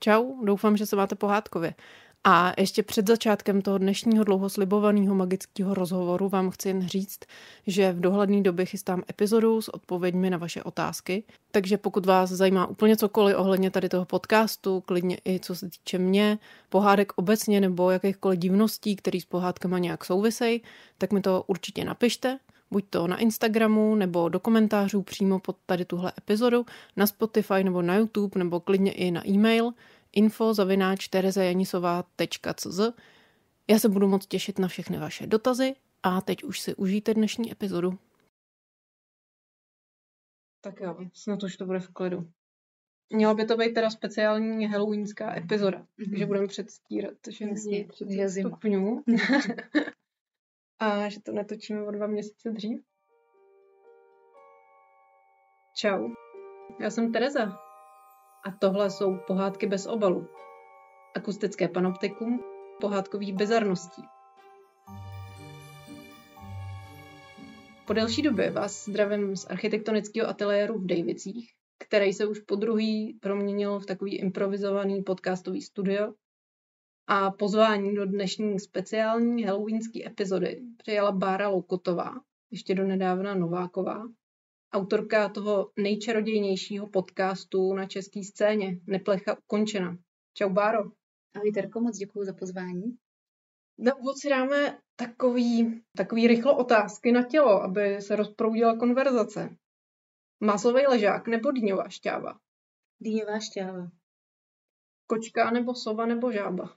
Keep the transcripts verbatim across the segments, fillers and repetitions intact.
Čau, doufám, že se máte pohádkově. A ještě před začátkem toho dnešního dlouho slibovaného magického rozhovoru vám chci jen říct, že v dohledné době chystám epizodu s odpověďmi na vaše otázky. Takže pokud vás zajímá úplně cokoliv ohledně tady toho podcastu, klidně i co se týče mě, pohádek obecně nebo jakýchkoliv divností, které s pohádkama nějak souvisejí, tak mi to určitě napište. Buď to na Instagramu, nebo do komentářů přímo pod tady tuhle epizodu, na Spotify nebo na YouTube, nebo klidně i na e-mail info zavináč terezajanisová tečka cz. Já se budu moc těšit na všechny vaše dotazy a teď už si užijte dnešní epizodu. Tak jo, snad už to bude v klidu. Měla by to být teda speciální halloweenská epizoda, mm-hmm. takže budeme předstírat, že je třicet stupňů. A že to natočíme o dva měsíce dřív. Čau, já jsem Tereza a tohle jsou pohádky bez obalu. Akustické panoptikum pohádkových bizarností. Po delší době vás zdravím z architektonického ateliéru v Dejvicích, který se už podruhý proměnil v takový improvizovaný podcastový studio. A pozvání do dnešní speciální halloweenské epizody přijala Bára Lokotová, ještě donedávna Nováková, autorka toho nejčarodějnějšího podcastu na české scéně, Neplecha ukončena. Čau, Báro. Ahoj, Terko, moc děkuju za pozvání. Na úvod si dáme takový, takový rychlo otázky na tělo, aby se rozproudila konverzace. Máslovej ležák nebo dýňová šťáva? Dýňová šťáva. Kočka nebo sova nebo žába?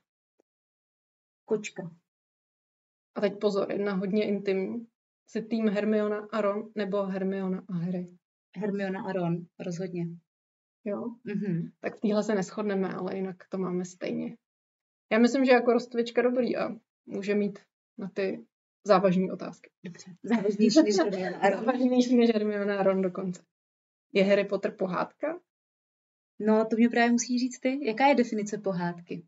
Kočka. A teď pozor, jedna hodně intimní. Jsi tým Hermiona a Ron nebo Hermiona a Harry? Hermiona a Ron, rozhodně. Jo? Mhm. Tak v téhle se neshodneme, ale jinak to máme stejně. Já myslím, že jako rostvička dobrý a může mít na ty závažné otázky. Dobře, závažnější než Hermiona a Ron. Závažnější než Hermiona a Ron dokonce. Je Harry Potter pohádka? No, to mě právě musí říct ty. Jaká je definice pohádky?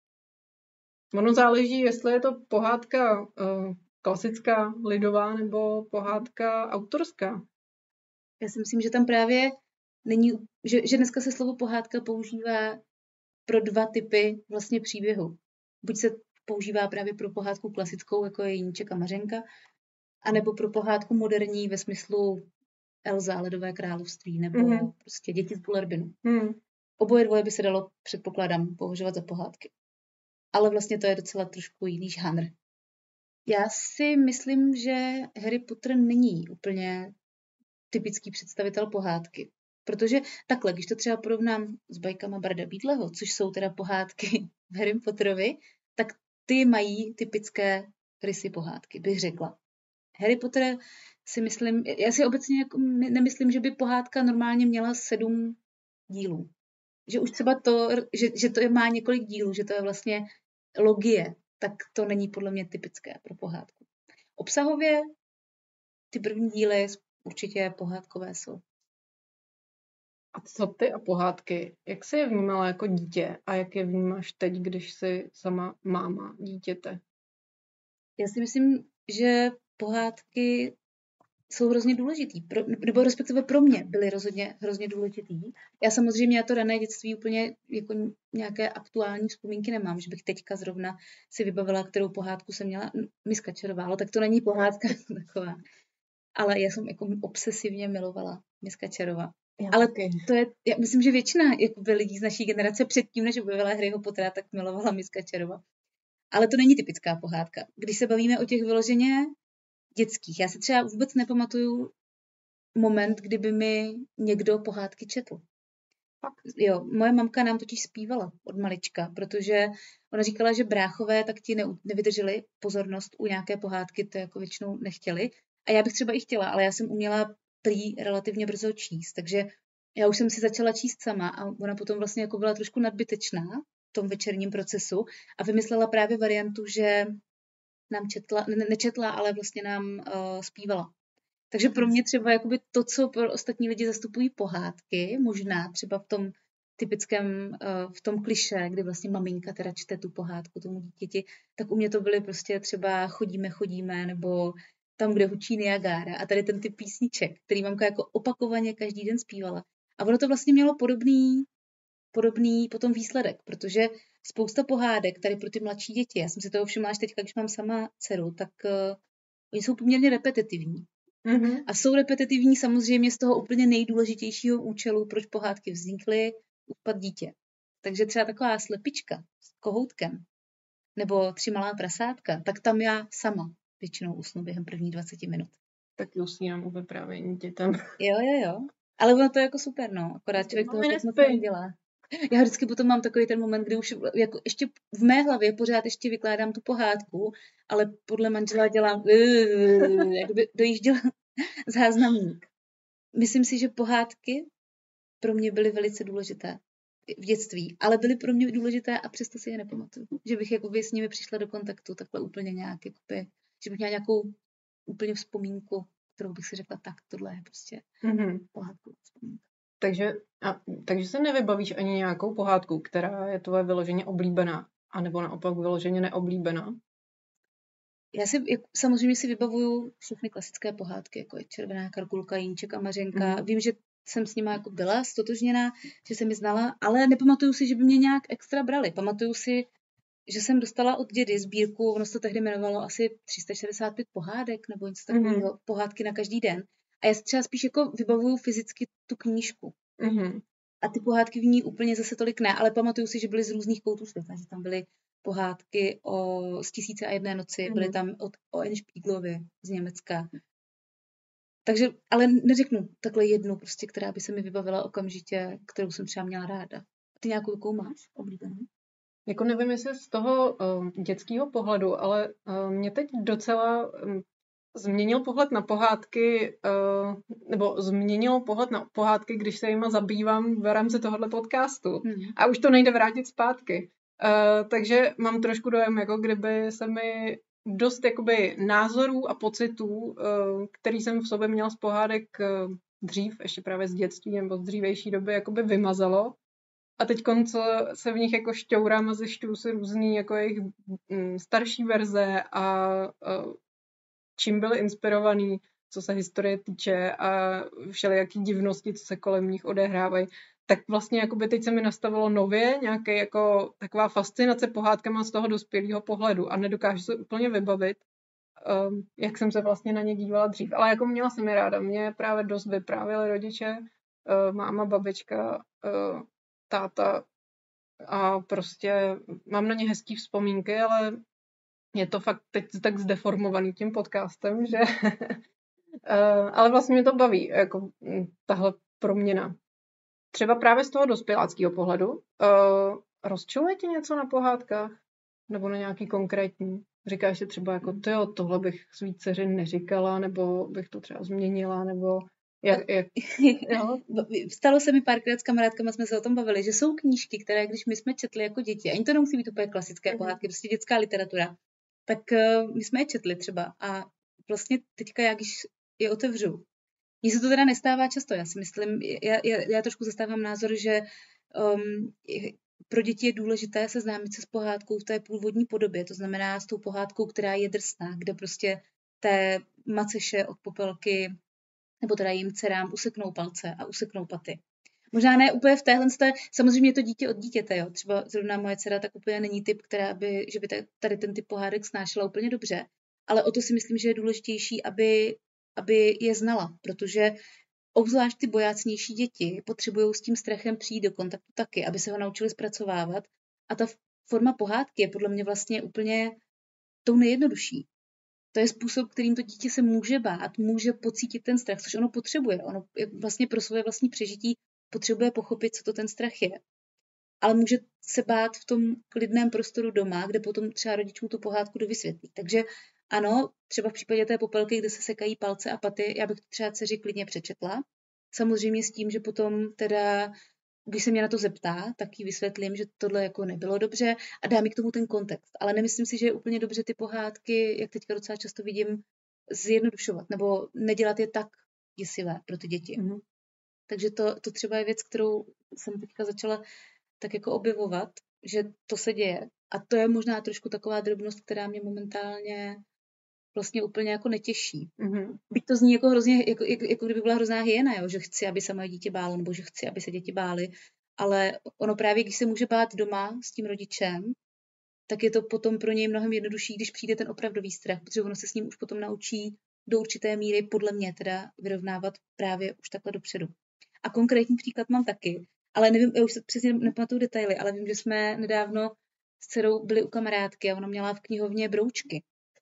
Ono záleží, jestli je to pohádka uh, klasická, lidová nebo pohádka autorská. Já si myslím, že tam právě není, že, že dneska se slovo pohádka používá pro dva typy vlastně příběhu. Buď se používá právě pro pohádku klasickou, jako je Jeníček a Mařenka, anebo pro pohádku moderní ve smyslu Elza, Ledové království, nebo mm. prostě Děti z Bullerbinu. Mm. Oboje dvoje by se dalo, předpokládám, považovat za pohádky. Ale vlastně to je docela trošku jiný žánr. Já si myslím, že Harry Potter není úplně typický představitel pohádky. Protože takhle, když to třeba porovnám s bajkama Barda Beedleho, což jsou teda pohádky v Harry Potterovi, tak ty mají typické rysy pohádky, bych řekla. Harry Potter si myslím, já si obecně jako nemyslím, že by pohádka normálně měla sedm dílů. Že už třeba to, že, že to má několik dílů, že to je vlastně logie, tak to není podle mě typické pro pohádku. Obsahově ty první díly určitě pohádkové jsou. A co ty a pohádky? Jak jsi je vnímala jako dítě a jak je vnímáš teď, když jsi sama máma dítěte? Já si myslím, že pohádky jsou hrozně důležitý, pro, nebo respektive pro mě byly rozhodně hrozně důležitý. Já samozřejmě já to rané dětství úplně jako nějaké aktuální vzpomínky nemám, že bych teďka zrovna si vybavila, kterou pohádku jsem měla. Miska Čarová, ale tak to není pohádka taková. Ale já jsem jako obsesivně milovala Miska Čarová. Já ale taky. To je, já myslím, že většina jakoby, lidí z naší generace předtím, než objevila Harryho Pottera, tak milovala Miska Čarová. Ale to není typická pohádka. Když se bavíme o těch vyloženě dětských. Já si třeba vůbec nepamatuju moment, kdyby mi někdo pohádky četl. Jo, moje mamka nám totiž zpívala od malička, protože ona říkala, že bráchové tak ti ne, nevydrželi pozornost u nějaké pohádky, to jako většinou nechtěli. A já bych třeba i chtěla, ale já jsem uměla prý relativně brzo číst, takže já už jsem si začala číst sama a ona potom vlastně jako byla trošku nadbytečná v tom večerním procesu a vymyslela právě variantu, že nám četla, ne, nečetla, ale vlastně nám uh, zpívala. Takže pro mě třeba jakoby to, co pro ostatní lidi zastupují pohádky, možná třeba v tom typickém, uh, v tom klišé, kdy vlastně maminka teda čte tu pohádku tomu dítěti, tak u mě to byly prostě třeba Chodíme, chodíme, nebo Tam, kde hučí Niagara a tady ten typ písniček, který mamka jako opakovaně každý den zpívala. A ono to vlastně mělo podobný, podobný potom výsledek, protože spousta pohádek tady pro ty mladší děti, já jsem si toho všimla až teďka, když mám sama dceru, tak uh, oni jsou poměrně repetitivní. Mm-hmm. A jsou repetitivní samozřejmě z toho úplně nejdůležitějšího účelu, proč pohádky vznikly, upad dítě. Takže třeba taková slepička s kohoutkem nebo Tři malá prasátka, tak tam já sama většinou usnu během prvních dvacet minut. Tak usínám u vyprávění dětem. Jo, jo, jo. Ale ono to je jako super, no. Akorát člověk toho moc moc nedělá. Já vždycky potom mám takový ten moment, kdy už jako ještě v mé hlavě pořád ještě vykládám tu pohádku, ale podle manžela dělám jak by dojížděla záznamník. Myslím si, že pohádky pro mě byly velice důležité v dětství, ale byly pro mě důležité a přesto si je nepamatuju. Že bych jakoby s nimi přišla do kontaktu takhle úplně nějak, jakoby, že bych měla nějakou úplně vzpomínku, kterou bych si řekla, tak tohle je prostě mm-hmm. pohádku vzpomínka. Takže, a, takže se nevybavíš ani nějakou pohádku, která je tvoje vyloženě oblíbená, anebo naopak vyloženě neoblíbená? Já si, samozřejmě si vybavuju všechny klasické pohádky, jako je Červená Karkulka, Jíček a Mařenka. Mm. Vím, že jsem s nima jako byla stotožněná, že jsem je znala, ale nepamatuju si, že by mě nějak extra brali. Pamatuju si, že jsem dostala od dědy sbírku, ono se to tehdy jmenovalo asi tři sta šedesát pět pohádek, nebo něco takového, mm. pohádky na každý den. A já si třeba spíš jako vybavuju fyzicky tu knížku. Mm. A ty pohádky v ní úplně zase tolik ne, ale pamatuju si, že byly z různých koutů světa, že tam byly pohádky o z Tisíce a jedné noci, mm. byly tam od O N Špíglově z Německa. Takže, ale neřeknu takhle jednu, prostě, která by se mi vybavila okamžitě, kterou jsem třeba měla ráda. Ty nějakou takovou máš oblíbenou? Jako nevím, jestli z toho uh, dětského pohledu, ale uh, mě teď docela um, změnil pohled na pohádky, uh, nebo změnilo pohled na pohádky, když se jima zabývám v rámci tohohle podcastu. Hmm. A už to nejde vrátit zpátky. Uh, takže mám trošku dojem, jako kdyby se mi dost jakoby názorů a pocitů, uh, který jsem v sobě měla z pohádek uh, dřív, ještě právě z dětství nebo z dřívější doby, jakoby vymazalo. A teď se v nich jako šťourám a zjišťuju si různý jako jejich mm, starší verze a uh, čím byly inspirovaný, co se historie týče a všelijaký divnosti, co se kolem nich odehrávají. Tak vlastně jakoby teď se mi nastavilo nově nějaký jako taková fascinace pohádkama z toho dospělého pohledu a nedokážu se úplně vybavit, um, jak jsem se vlastně na ně dívala dřív. Ale jako měla jsem je ráda. Mě právě dost vyprávěli rodiče, uh, máma, babička, uh, táta a prostě mám na ně hezký vzpomínky, ale je to fakt teď tak zdeformovaný tím podcastem, že uh, ale vlastně mě to baví, jako tahle proměna. Třeba právě z toho dospěláckého pohledu. Uh, rozčiluje ti něco na pohádkách? Nebo na nějaký konkrétní? Říkáš si třeba jako, tyjo, tohle bych svý dceři neříkala, nebo bych to třeba změnila, nebo jak, jak... Jo. Stalo se mi párkrát s kamarádkama, jsme se o tom bavili, že jsou knížky, které když my jsme četli jako děti, ani to nemusí být úplně klasické mm. pohádky, prostě dětská literatura, tak uh, my jsme je četli třeba a vlastně teďka já, když je otevřu, mně se to teda nestává často, já si myslím, já, já, já trošku zastávám názor, že um, pro děti je důležité seznámit se s pohádkou v té původní podobě, to znamená s tou pohádkou, která je drsná, kde prostě té maceše od Popelky, nebo teda jim dcerám useknou palce a useknou paty. Možná ne úplně v téhle, samozřejmě je to dítě od dítěte, jo. Třeba zrovna moje dcera tak úplně není typ, která by, že by tady ten typ pohádek snášela úplně dobře, ale o to si myslím, že je důležitější, aby aby je znala, protože obzvlášť ty bojácnější děti potřebují s tím strachem přijít do kontaktu taky, aby se ho naučili zpracovávat. A ta forma pohádky je podle mě vlastně úplně tou nejjednodušší. To je způsob, kterým to dítě se může bát, může pocítit ten strach, což ono potřebuje. Ono vlastně pro své vlastní přežití potřebuje pochopit, co to ten strach je. Ale může se bát v tom klidném prostoru doma, kde potom třeba rodičům tu pohádku dovysvětlí. Takže ano, třeba v případě té Popelky, kde se sekají palce a paty, já bych to třeba dceři klidně přečetla. Samozřejmě s tím, že potom teda, když se mě na to zeptá, tak jí vysvětlím, že tohle jako nebylo dobře a dám mi k tomu ten kontext. Ale nemyslím si, že je úplně dobře ty pohádky, jak teďka docela často vidím, zjednodušovat nebo nedělat je tak děsivé pro ty děti. Mm-hmm. Takže to, to třeba je věc, kterou jsem teďka začala tak jako objevovat, že to se děje. A to je možná trošku taková drobnost, která mě momentálně vlastně úplně jako netěší. Mm-hmm. Byť to zní jako hrozně, jako, jako, jako kdyby byla hrozná hyena, jo? Že chci, aby se moje dítě bálo, nebo že chci, aby se děti bály, Ale ono právě, když se může bát doma s tím rodičem, tak je to potom pro něj mnohem jednodušší, když přijde ten opravdový strach, protože ono se s ním už potom naučí do určité míry, podle mě teda, vyrovnávat právě už takhle dopředu. A konkrétní příklad mám taky, ale nevím, já už se přesně nepamatuju detaily, ale vím, že jsme nedávno s dcerou byli u kamarádky a ona měla v knihovně broučky.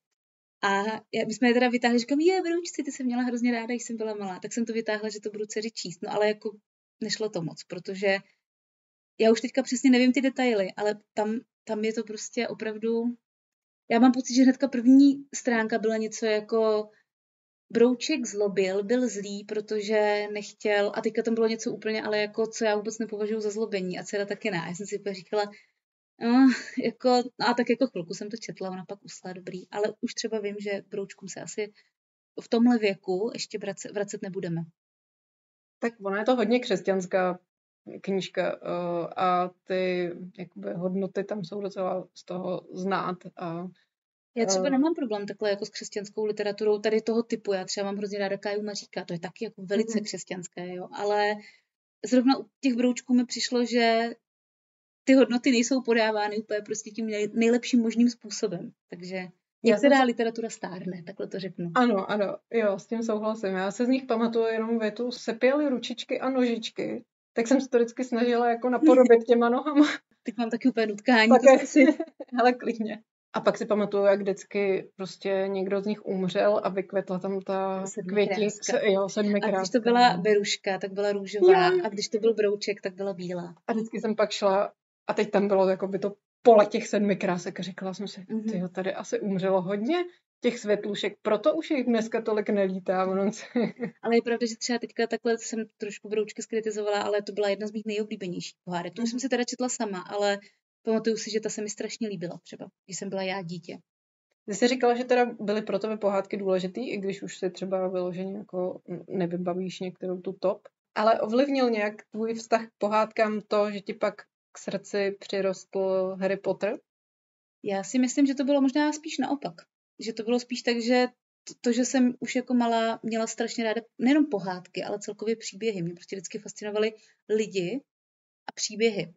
A my jsme je teda vytáhli, říkám, je, broučci, ty jsem měla hrozně ráda, když jsem byla malá, tak jsem to vytáhla, že to budu dceři číst, no ale jako nešlo to moc, protože já už teďka přesně nevím ty detaily, ale tam, tam je to prostě opravdu, já mám pocit, že hnedka první stránka byla něco jako brouček zlobil, byl zlý, protože nechtěl, a teďka tam bylo něco úplně, ale jako, co já vůbec nepovažuji za zlobení a dcera taky ne. Já jsem si úplně říkala, no, jako, no a tak jako chvilku jsem to četla, ona pak usla, dobrý, ale už třeba vím, že broučkům se asi v tomhle věku ještě vracet, vracet nebudeme. Tak ona je to hodně křesťanská knížka a ty jakoby hodnoty tam jsou docela z toho znát. A, já třeba nemám problém takhle jako s křesťanskou literaturou tady toho typu. Já třeba mám hrozně ráda Káju Maříka, to je taky jako velice mm. křesťanské, jo. Ale zrovna u těch broučků mi přišlo, že ty hodnoty nejsou podávány úplně prostě tím nejlepším možným způsobem. Takže některá se... literatura stárne, takhle to řeknu. Ano, ano, jo, s tím souhlasím. Já se z nich pamatuju jenom větu, sepěly ručičky a nožičky. Tak jsem se to vždycky snažila jako napodobit těma nohama. Teď mám taky úplně nutkání. Také si, hele, klidně. A pak si pamatuju, jak vždycky prostě někdo z nich umřel a vykvetla tam ta květinka. Jo, sedmikráska. A když to byla beruška, tak byla růžová. Jo. A když to byl brouček, tak byla bílá. A vždycky jsem pak šla a teď tam bylo jako by to pole těch sedmi krásek a říkala jsem si, mm-hmm. tyjo, tady asi umřelo hodně těch světlušek, proto už jich dneska tolik nelítá v noci. Ale je pravda, že třeba teďka takhle jsem trošku broučky skritizovala, ale to byla jedna z mých nejoblíbenějších pohádek. Tu mm-hmm. jsem si teda četla sama, ale pamatuju si, že ta se mi strašně líbila třeba, když jsem byla já dítě. Ty jsi říkala, že teda byly pro tebe pohádky důležitý, i když už si třeba vyloženě jako nevybavíš některou tu top. Ale ovlivnil nějak tvůj vztah k pohádkám to, že ti pak k srdci přirostl Harry Potter? Já si myslím, že to bylo možná spíš naopak. Že to bylo spíš tak, že to, to, že jsem už jako malá měla strašně ráda nejenom pohádky, ale celkově příběhy. Mě prostě vždycky fascinovaly lidi a příběhy.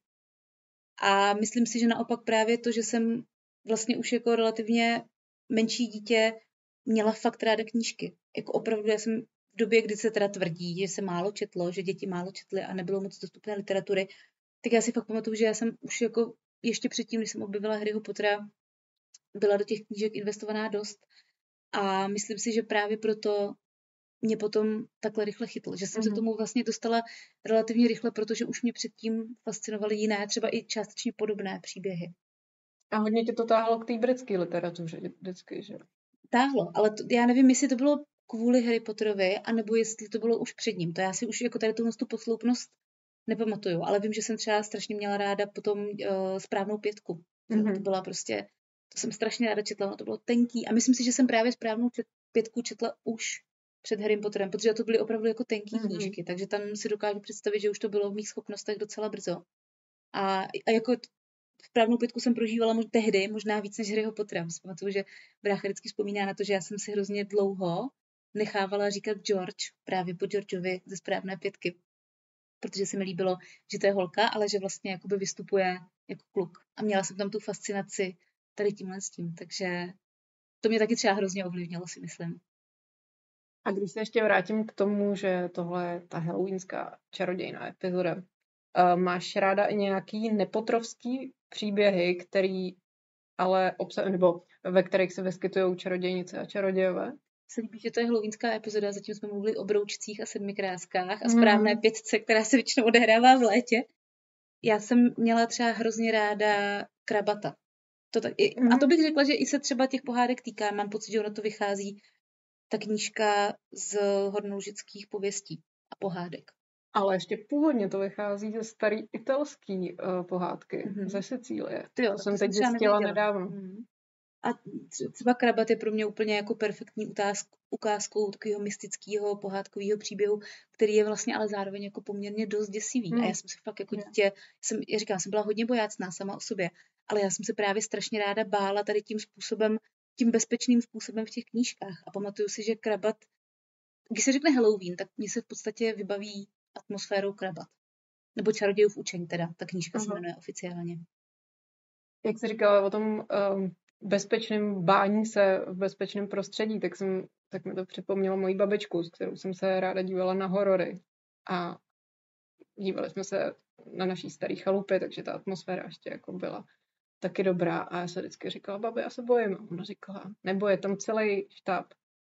A myslím si, že naopak právě to, že jsem vlastně už jako relativně menší dítě měla fakt ráda knížky. Jako opravdu já jsem v době, kdy se teda tvrdí, že se málo četlo, že děti málo četly a nebylo moc dostupné literatury, tak já si fakt pamatuju, že já jsem už jako ještě předtím, když jsem objevila Harryho Pottera, byla do těch knížek investovaná dost. A myslím si, že právě proto mě potom takhle rychle chytl. Že jsem mm-hmm. se tomu vlastně dostala relativně rychle, protože už mě předtím fascinovaly jiné, třeba i částečně podobné příběhy. A hodně tě to táhlo k té britské literatuře vždycky, že? Táhlo, ale to, já nevím, jestli to bylo kvůli Harry Potterovi, anebo jestli to bylo už před ním. To já si už jako tady tu, tu posloupnost nepamatuju, ale vím, že jsem třeba strašně měla ráda potom uh, Správnou pětku. Mm-hmm. To byla prostě, to jsem strašně ráda četla, no to bylo tenký. A myslím si, že jsem právě Správnou pětku četla už před Harrym Potterem, protože to byly opravdu jako tenký mm-hmm. knížky, takže tam si dokážu představit, že už to bylo v mých schopnostech docela brzo. A, a jako Správnou pětku jsem prožívala mož, tehdy možná víc než Harryho Pottera. Pamatuju, že brácha vždycky vzpomíná na to, že já jsem si hrozně dlouho nechávala říkat George právě po Georgeovi ze Správné pětky, protože se mi líbilo, že to je holka, ale že vlastně jakoby vystupuje jako kluk. A měla jsem tam tu fascinaci tady tímhle s tím, takže to mě taky třeba hrozně ovlivnilo, si myslím. A když se ještě vrátím k tomu, že tohle je ta halloweenská čarodějná epizoda, uh, máš ráda i nějaký nepotrovský příběhy, který ale obsahují, nebo ve kterých se vyskytují čarodějnice a čarodějové? Se líbí, že to je halloweenská epizoda, zatím jsme mluvili o broučcích a sedmikráskách a Správné mm. pětce, která se většinou odehrává v létě. Já jsem měla třeba hrozně ráda Krabata. To tak, mm. A to bych řekla, že i se třeba těch pohádek týká. Mám pocit, že ono to vychází ta knížka z hornolužických pověstí a pohádek. Ale ještě původně to vychází ze starý italský uh, pohádky mm-hmm. ze Sicílie. Jo, to jsem teď zjistila nedávno. Mm. A třeba Krabat je pro mě úplně jako perfektní ukázkou takového mystického pohádkového příběhu, který je vlastně ale zároveň jako poměrně dost děsivý. Mm. A já jsem se fakt jako dítě, jsem, já říkám, jsem byla hodně bojácná sama o sobě, ale já jsem se právě strašně ráda bála tady tím způsobem, tím bezpečným způsobem v těch knížkách. A pamatuju si, že Krabat, když se řekne Halloween, tak mně se v podstatě vybaví atmosférou Krabat. Nebo Čarodějův učení teda, ta knížka se Aha. jmenuje oficiálně. Jak jsi říkala o tom um, bezpečném bání se v bezpečném prostředí, tak, jsem, tak mi to připomnělo moji babičku, s kterou jsem se ráda dívala na horory. A dívali jsme se na naší starý chalupě, takže ta atmosféra ještě jako byla taky dobrá. A já se vždycky říkala, babi, já se bojím. A ona říkala, nebo je tam celý štáb.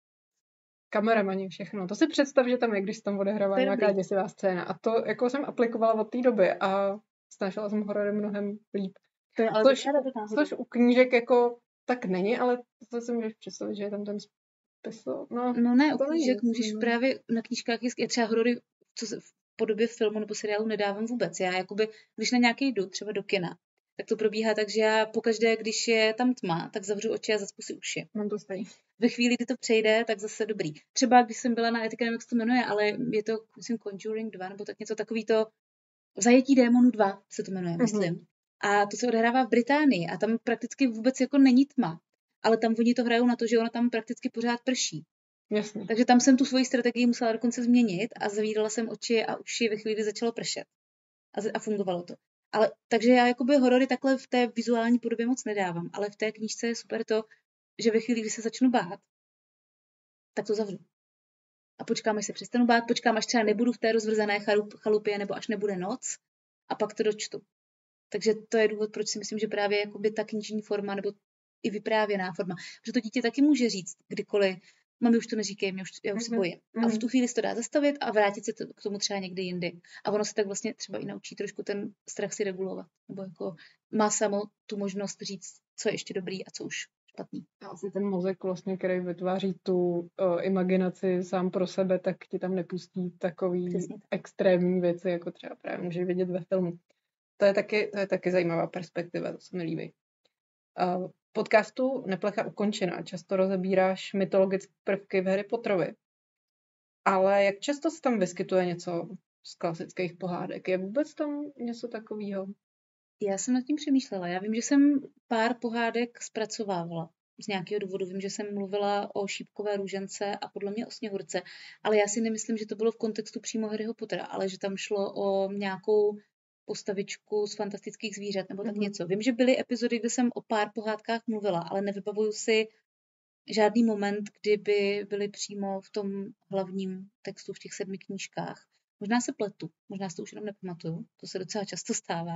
Kameramani, všechno. To si představ, že tam je, když tam odehrává nějaká děsivá scéna. A to jako jsem aplikovala od té doby a snažila jsem horory mnohem líp. To je ale což, což u knížek jako tak není, ale to si můžeš představit, že je tam ten smysl. No, no ne, u to knížek není. můžeš právě na knížkách, je třeba horory, co se v podobě filmu nebo seriálu nedávám vůbec. Já jakoby, když na nějaký jdu, třeba do kina, tak to probíhá tak, že já pokaždé, když je tam tma, tak zavřu oči a zacpu si uši. Mám to stejný. Ve chvíli, kdy to přejde, tak zase dobrý. Třeba když jsem byla na, já nevím, jak se to jmenuje, ale je to, myslím, Conjuring dva, nebo tak něco takový to, Zajetí démonů dva se to jmenuje, myslím. Uh-huh. A to se odehrává v Británii a tam prakticky vůbec jako není tma. Ale tam oni to hrajou na to, že ono tam prakticky pořád prší. Jasně. Takže tam jsem tu svoji strategii musela dokonce změnit a zavírala jsem oči a uši ve chvíli, kdy začalo pršet. A, a fungovalo to. Ale, takže já jakoby horory takhle v té vizuální podobě moc nedávám, ale v té knížce je super to, že ve chvíli, kdy se začnu bát, tak to zavřu. A počkám, až se přestanu bát, počkám, až třeba nebudu v té rozvrzané chalup, chalupě, nebo až nebude noc, a pak to dočtu. Takže to je důvod, proč si myslím, že právě jakoby ta knižní forma, nebo i vyprávěná forma, protože to dítě taky může říct kdykoliv, mami, už to neříkej, mě už, já už se bojím. Mm-hmm. A v tu chvíli se to dá zastavit a vrátit se to, k tomu třeba někdy jindy. A ono se tak vlastně třeba i naučí trošku ten strach si regulovat. Nebo jako má samo tu možnost říct, co je ještě dobrý a co už špatný. Asi ten mozek vlastně, který vytváří tu uh, imaginaci sám pro sebe, tak ti tam nepustí takový Přesně. extrémní věci, jako třeba právě můžeš vidět ve filmu. To je taky, to je taky zajímavá perspektiva, to se mi líbí. Uh, podcastu Neplecha ukončená. Často rozebíráš mytologické prvky v Harry Potterovi. Ale jak často se tam vyskytuje něco z klasických pohádek? Je vůbec tam něco takového? Já jsem nad tím přemýšlela. Já vím, že jsem pár pohádek zpracovávala. Z nějakého důvodu vím, že jsem mluvila o šípkové růžence a podle mě o Sněhurce, ale já si nemyslím, že to bylo v kontextu přímo Harryho Pottera, ale že tam šlo o nějakou postavičku z fantastických zvířat nebo tak mm-hmm. něco. Vím, že byly epizody, kde jsem o pár pohádkách mluvila, ale nevybavuju si žádný moment, kdyby byly přímo v tom hlavním textu v těch sedmi knížkách. Možná se pletu, možná si to už jenom nepamatuju, to se docela často stává,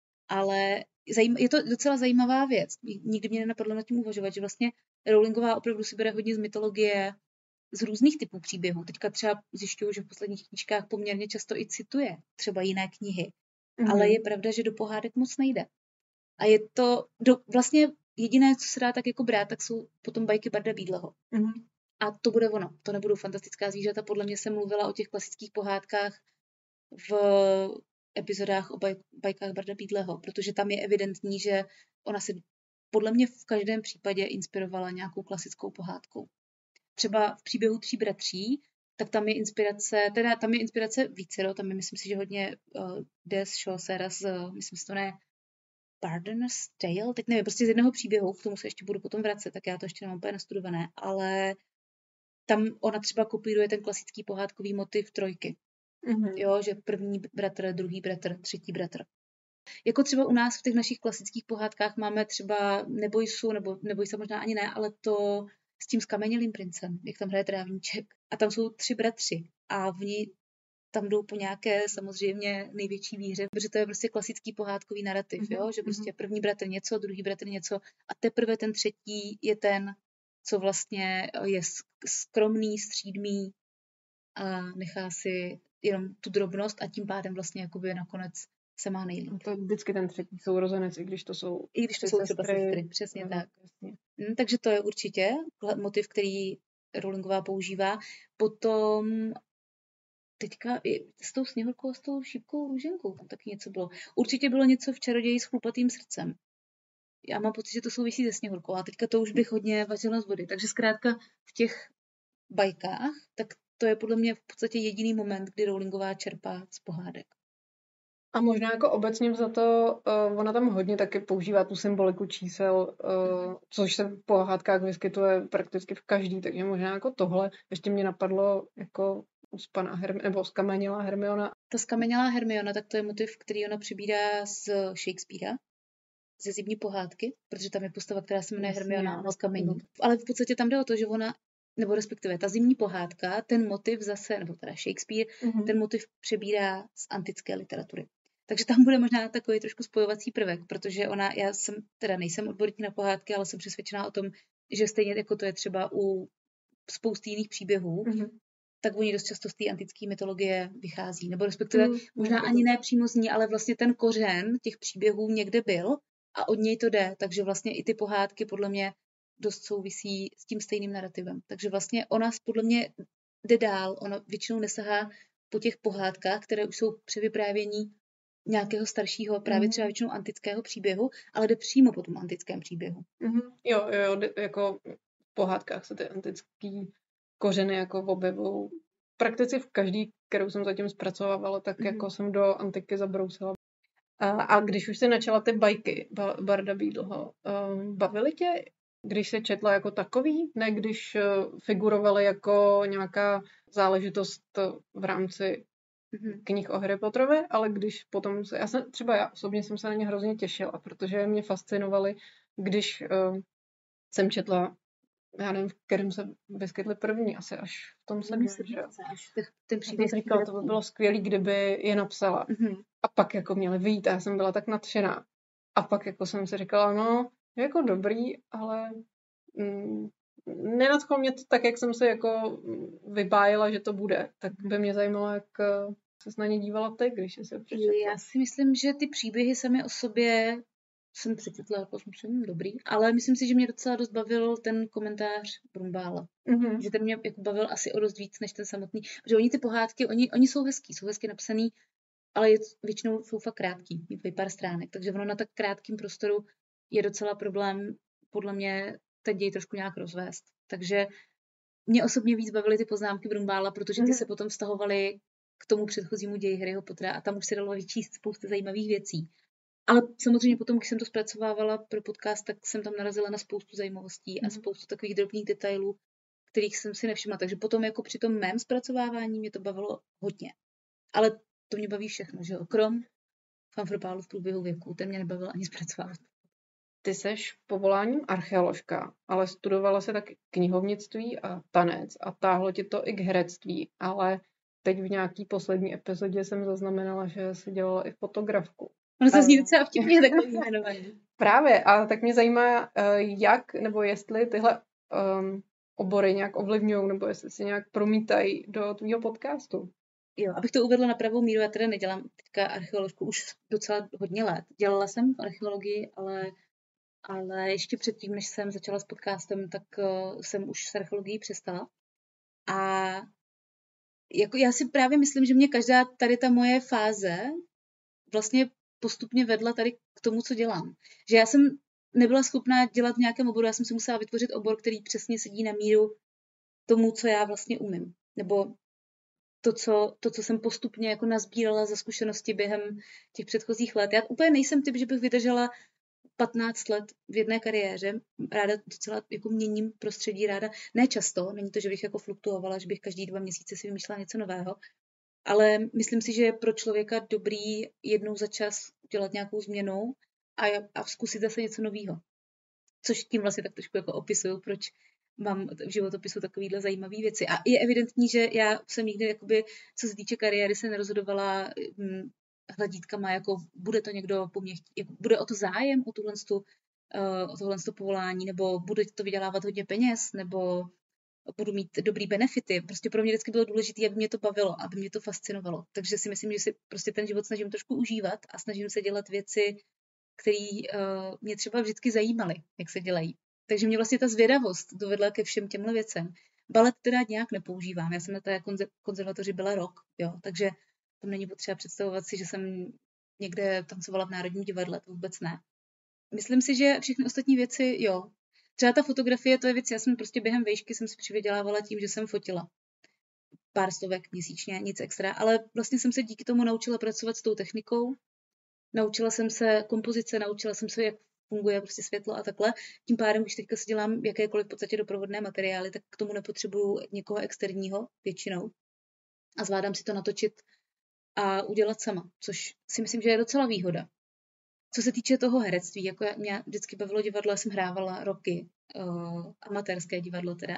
ale je to docela zajímavá věc. Nikdy mě nenapadlo nad tím uvažovat, že vlastně Rowlingová opravdu si bere hodně z mytologie, z různých typů příběhů. Teďka třeba zjišťuju, že v posledních knížkách poměrně často i cituje třeba jiné knihy. Mm-hmm. Ale je pravda, že do pohádek moc nejde. A je to do, vlastně jediné, co se dá tak jako brát, tak jsou potom bajky Barda Bídleho. Mm-hmm. A to bude ono. To nebudou fantastická zvířata. Podle mě jsem mluvila o těch klasických pohádkách v epizodách o baj, bajkách Barda Bídleho, protože tam je evidentní, že ona se podle mě v každém případě inspirovala nějakou klasickou pohádkou. Třeba v příběhu Tří bratří, tak tam je inspirace, teda tam je inspirace vícero, tam je, myslím si, že hodně uh, Des Chaucera z, uh, myslím si to ne, Barden's Tale, tak nevím, prostě z jednoho příběhu, k tomu se ještě budu potom vracet, tak já to ještě nemám úplně nastudované, ale tam ona třeba kopíruje ten klasický pohádkový motiv trojky. Mm-hmm. Jo, že první bratr, druhý bratr, třetí bratr. Jako třeba u nás v těch našich klasických pohádkách máme třeba Nebojsu, nebo Nebojsa možná ani ne, ale to s tím skamenělým princem, jak tam hraje Trávníček. A tam jsou tři bratři a oni tam jdou po nějaké samozřejmě největší víře, protože to je prostě klasický pohádkový narrativ, mm-hmm. jo? Že prostě první bratr něco, druhý bratr něco a teprve ten třetí je ten, co vlastně je skromný, střídmý a nechá si jenom tu drobnost a tím pádem vlastně jakoby nakonec se má nejlíp. To je vždycky ten třetí sourozenec, i když to jsou I když to jsou třeba sestry, přesně no, tak. Hm, takže to je určitě motiv, který Rowlingová používá. Potom teďka i s tou Sněhurkou a s tou šípkou růženkou tam taky něco bylo. Určitě bylo něco v Čaroději s chlupatým srdcem. Já mám pocit, že to souvisí se Sněhurkou a teďka to už bych hodně vařila z vody. Takže zkrátka v těch bajkách, tak to je podle mě v podstatě jediný moment, kdy Rowlingová čerpá z pohádek. A možná jako obecně vzato, uh, ona tam hodně taky používá tu symboliku čísel, uh, což se v pohádkách vyskytuje prakticky v každý, takže možná jako tohle. Ještě mě napadlo jako uspaná Herm- nebo skamenělá Hermiona. Ta skamenělá Hermiona, tak to je motiv, který ona přibírá z Shakespearea, ze Zimní pohádky, protože tam je postava, která se jmenuje Hermiona a skamení. Ale v podstatě tam jde o to, že ona, nebo respektive ta Zimní pohádka, ten motiv zase, nebo teda Shakespeare, mm-hmm. ten motiv přebírá z antické literatury. Takže tam bude možná takový trošku spojovací prvek, protože ona, já jsem, teda nejsem odborník na pohádky, ale jsem přesvědčená o tom, že stejně jako to je třeba u spousty jiných příběhů, mm-hmm. tak oni dost často z té antické mytologie vychází. Nebo respektive mm, možná ani ne přímo z ní, ale vlastně ten kořen těch příběhů někde byl a od něj to jde. Takže vlastně i ty pohádky podle mě dost souvisí s tím stejným narrativem. Takže vlastně ona podle mě jde dál. Ona většinou nesahá po těch pohádkách, které už jsou převyprávění nějakého staršího, právě třeba většinou antického příběhu, ale jde přímo po tom antickém příběhu. Mm-hmm. Jo, jo, jako v pohádkách se ty antický kořeny jako objevují prakticky v každý, kterou jsem zatím zpracovávala, tak mm-hmm. jako jsem do antiky zabrousila. A, a když už jsi načala ty bajky Barda Beedleho, um, bavily tě, když se četla jako takový, ne když uh, figurovaly jako nějaká záležitost v rámci mm-hmm. knih o Harry Potterovi, ale když potom se, já jsem, třeba já osobně jsem se na ně hrozně těšila, protože mě fascinovaly, když uh, jsem četla, já nevím, v kterém se vyskytly první, asi až v tom sedmém, že jo. Ten příběh říkala, to by bylo skvělý, kdyby je napsala. Mm-hmm. A pak jako měli vyjít a já jsem byla tak nadšená. A pak jako jsem si říkala, no, jako dobrý, ale mm, nenadchlo mě to tak, jak jsem se jako vybájela, že to bude. Tak by mě zajímalo, jak se na ně dívala ty, když jsi se přečetla. Já si myslím, že ty příběhy sami o sobě jsem přečetla, jako jsem dobrý, ale myslím si, že mě docela dost bavil ten komentář Brumbála. Mm-hmm. Že ten mě jako bavil asi o dost víc, než ten samotný. Protože oni ty pohádky, oni, oni jsou hezký, jsou hezky napsaný, ale je, většinou jsou fakt krátký, mají pár stránek, takže ono na tak krátkém prostoru je docela problém podle mě ten děj trošku nějak rozvést. Takže mě osobně víc bavily ty poznámky Brumbála, protože ty mm-hmm. se potom vztahovaly k tomu předchozímu ději Harryho Pottera a tam už se dalo vyčíst spoustu zajímavých věcí. Ale samozřejmě potom, když jsem to zpracovávala pro podcast, tak jsem tam narazila na spoustu zajímavostí mm. a spoustu takových drobných detailů, kterých jsem si nevšimla. Takže potom jako při tom mém zpracovávání mě to bavilo hodně. Ale to mě baví všechno, že jo? Krom fanfropálu v průběhu věku. Ten mě nebavil ani zpracovávat. Ty seš povoláním archeoložka, ale studovala se tak knihovnictví a tanec a táhlo ti to i k herectví, ale teď v nějaký poslední epizodě jsem zaznamenala, že jsi dělala i fotografku. Ono se zní docela vtipně takový jmenovaný. Právě, a tak mě zajímá, jak nebo jestli tyhle um, obory nějak ovlivňují, nebo jestli si nějak promítají do tvýho podcastu. Jo, abych to uvedla na pravou míru, já teda nedělám teďka archeoložku už docela hodně let. Dělala jsem v archeologii, ale, ale ještě předtím, než jsem začala s podcastem, tak uh, jsem už s archeologií přestala. A jako já si právě myslím, že mě každá tady ta moje fáze vlastně postupně vedla tady k tomu, co dělám. Že já jsem nebyla schopná dělat v nějakém oboru, já jsem si musela vytvořit obor, který přesně sedí na míru tomu, co já vlastně umím. Nebo to, co, to, co jsem postupně jako nazbírala za zkušenosti během těch předchozích let. Já úplně nejsem typ, že bych vydržela patnáct let v jedné kariéře. Ráda docela jako měním prostředí, ráda. Ne často, není to, že bych jako fluktuovala, že bych každý dva měsíce si vymýšlela něco nového. Ale myslím si, že je pro člověka dobrý jednou za čas dělat nějakou změnu a, a zkusit zase něco nového. Což tím vlastně tak trošku jako opisuju, proč mám v životopisu takovýhle zajímavé věci. A je evidentní, že já jsem nikdy, jakoby, co se týče kariéry, se nerozhodovala hm, hladítkama, jako bude to někdo po mně chtít, jako bude o to zájem, o tuhle, uh, o tohle povolání, nebo bude to vydělávat hodně peněz, nebo budu mít dobrý benefity. Prostě pro mě vždycky bylo důležité, aby mě to bavilo, aby mě to fascinovalo. Takže si myslím, že si prostě ten život snažím trošku užívat a snažím se dělat věci, které uh, mě třeba vždycky zajímaly, jak se dělají. Takže mě vlastně ta zvědavost dovedla ke všem těmhle věcem. Balet teda nějak nepoužívám. Já jsem na té konzervatoři byla rok, jo, takže tam není potřeba představovat si, že jsem někde tancovala v Národním divadle, to vůbec ne. Myslím si, že všechny ostatní věci, jo. Třeba ta fotografie, to je věc, já jsem prostě během vejšky jsem si přivydělávala tím, že jsem fotila. Pár stovek měsíčně, nic extra, ale vlastně jsem se díky tomu naučila pracovat s tou technikou. Naučila jsem se kompozice, naučila jsem se, jak funguje prostě světlo a takhle. Tím pádem, když teďka si dělám jakékoliv v podstatě doprovodné materiály, tak k tomu nepotřebuju někoho externího většinou. a zvládám si to natočit a udělat sama, což si myslím, že je docela výhoda. Co se týče toho herectví, jako já, mě vždycky bavilo divadlo, já jsem hrávala roky, uh, amatérské divadlo teda.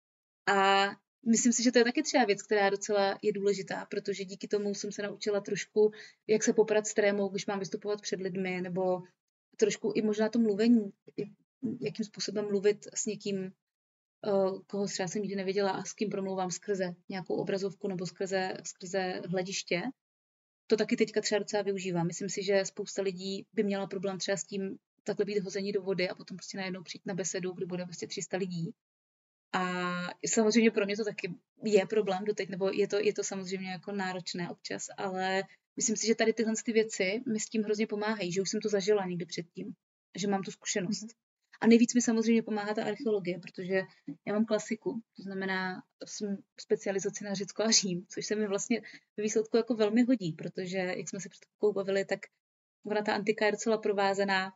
A myslím si, že to je taky třeba věc, která docela je důležitá, protože díky tomu jsem se naučila trošku, jak se poprat s trémou, když mám vystupovat před lidmi, nebo trošku i možná to mluvení, jakým způsobem mluvit s někým, koho třeba jsem nikdy nevěděla a s kým promlouvám skrze nějakou obrazovku nebo skrze, skrze hlediště. To taky teďka třeba docela využívám. Myslím si, že spousta lidí by měla problém třeba s tím takhle být hození do vody a potom prostě najednou přijít na besedu, kde bude prostě tři sta lidí. A samozřejmě pro mě to taky je problém doteď, nebo je to, je to samozřejmě jako náročné občas, ale myslím si, že tady tyhle ty věci mi s tím hrozně pomáhají, že už jsem to zažila někdy předtím, že mám tu zkušenost. Mm-hmm. A nejvíc mi samozřejmě pomáhá ta archeologie, protože já mám klasiku, to znamená jsem specializaci na Řecko a Řím, což se mi vlastně ve výsledku jako velmi hodí, protože jak jsme se před chvilkou bavili, tak ona ta antika je docela provázaná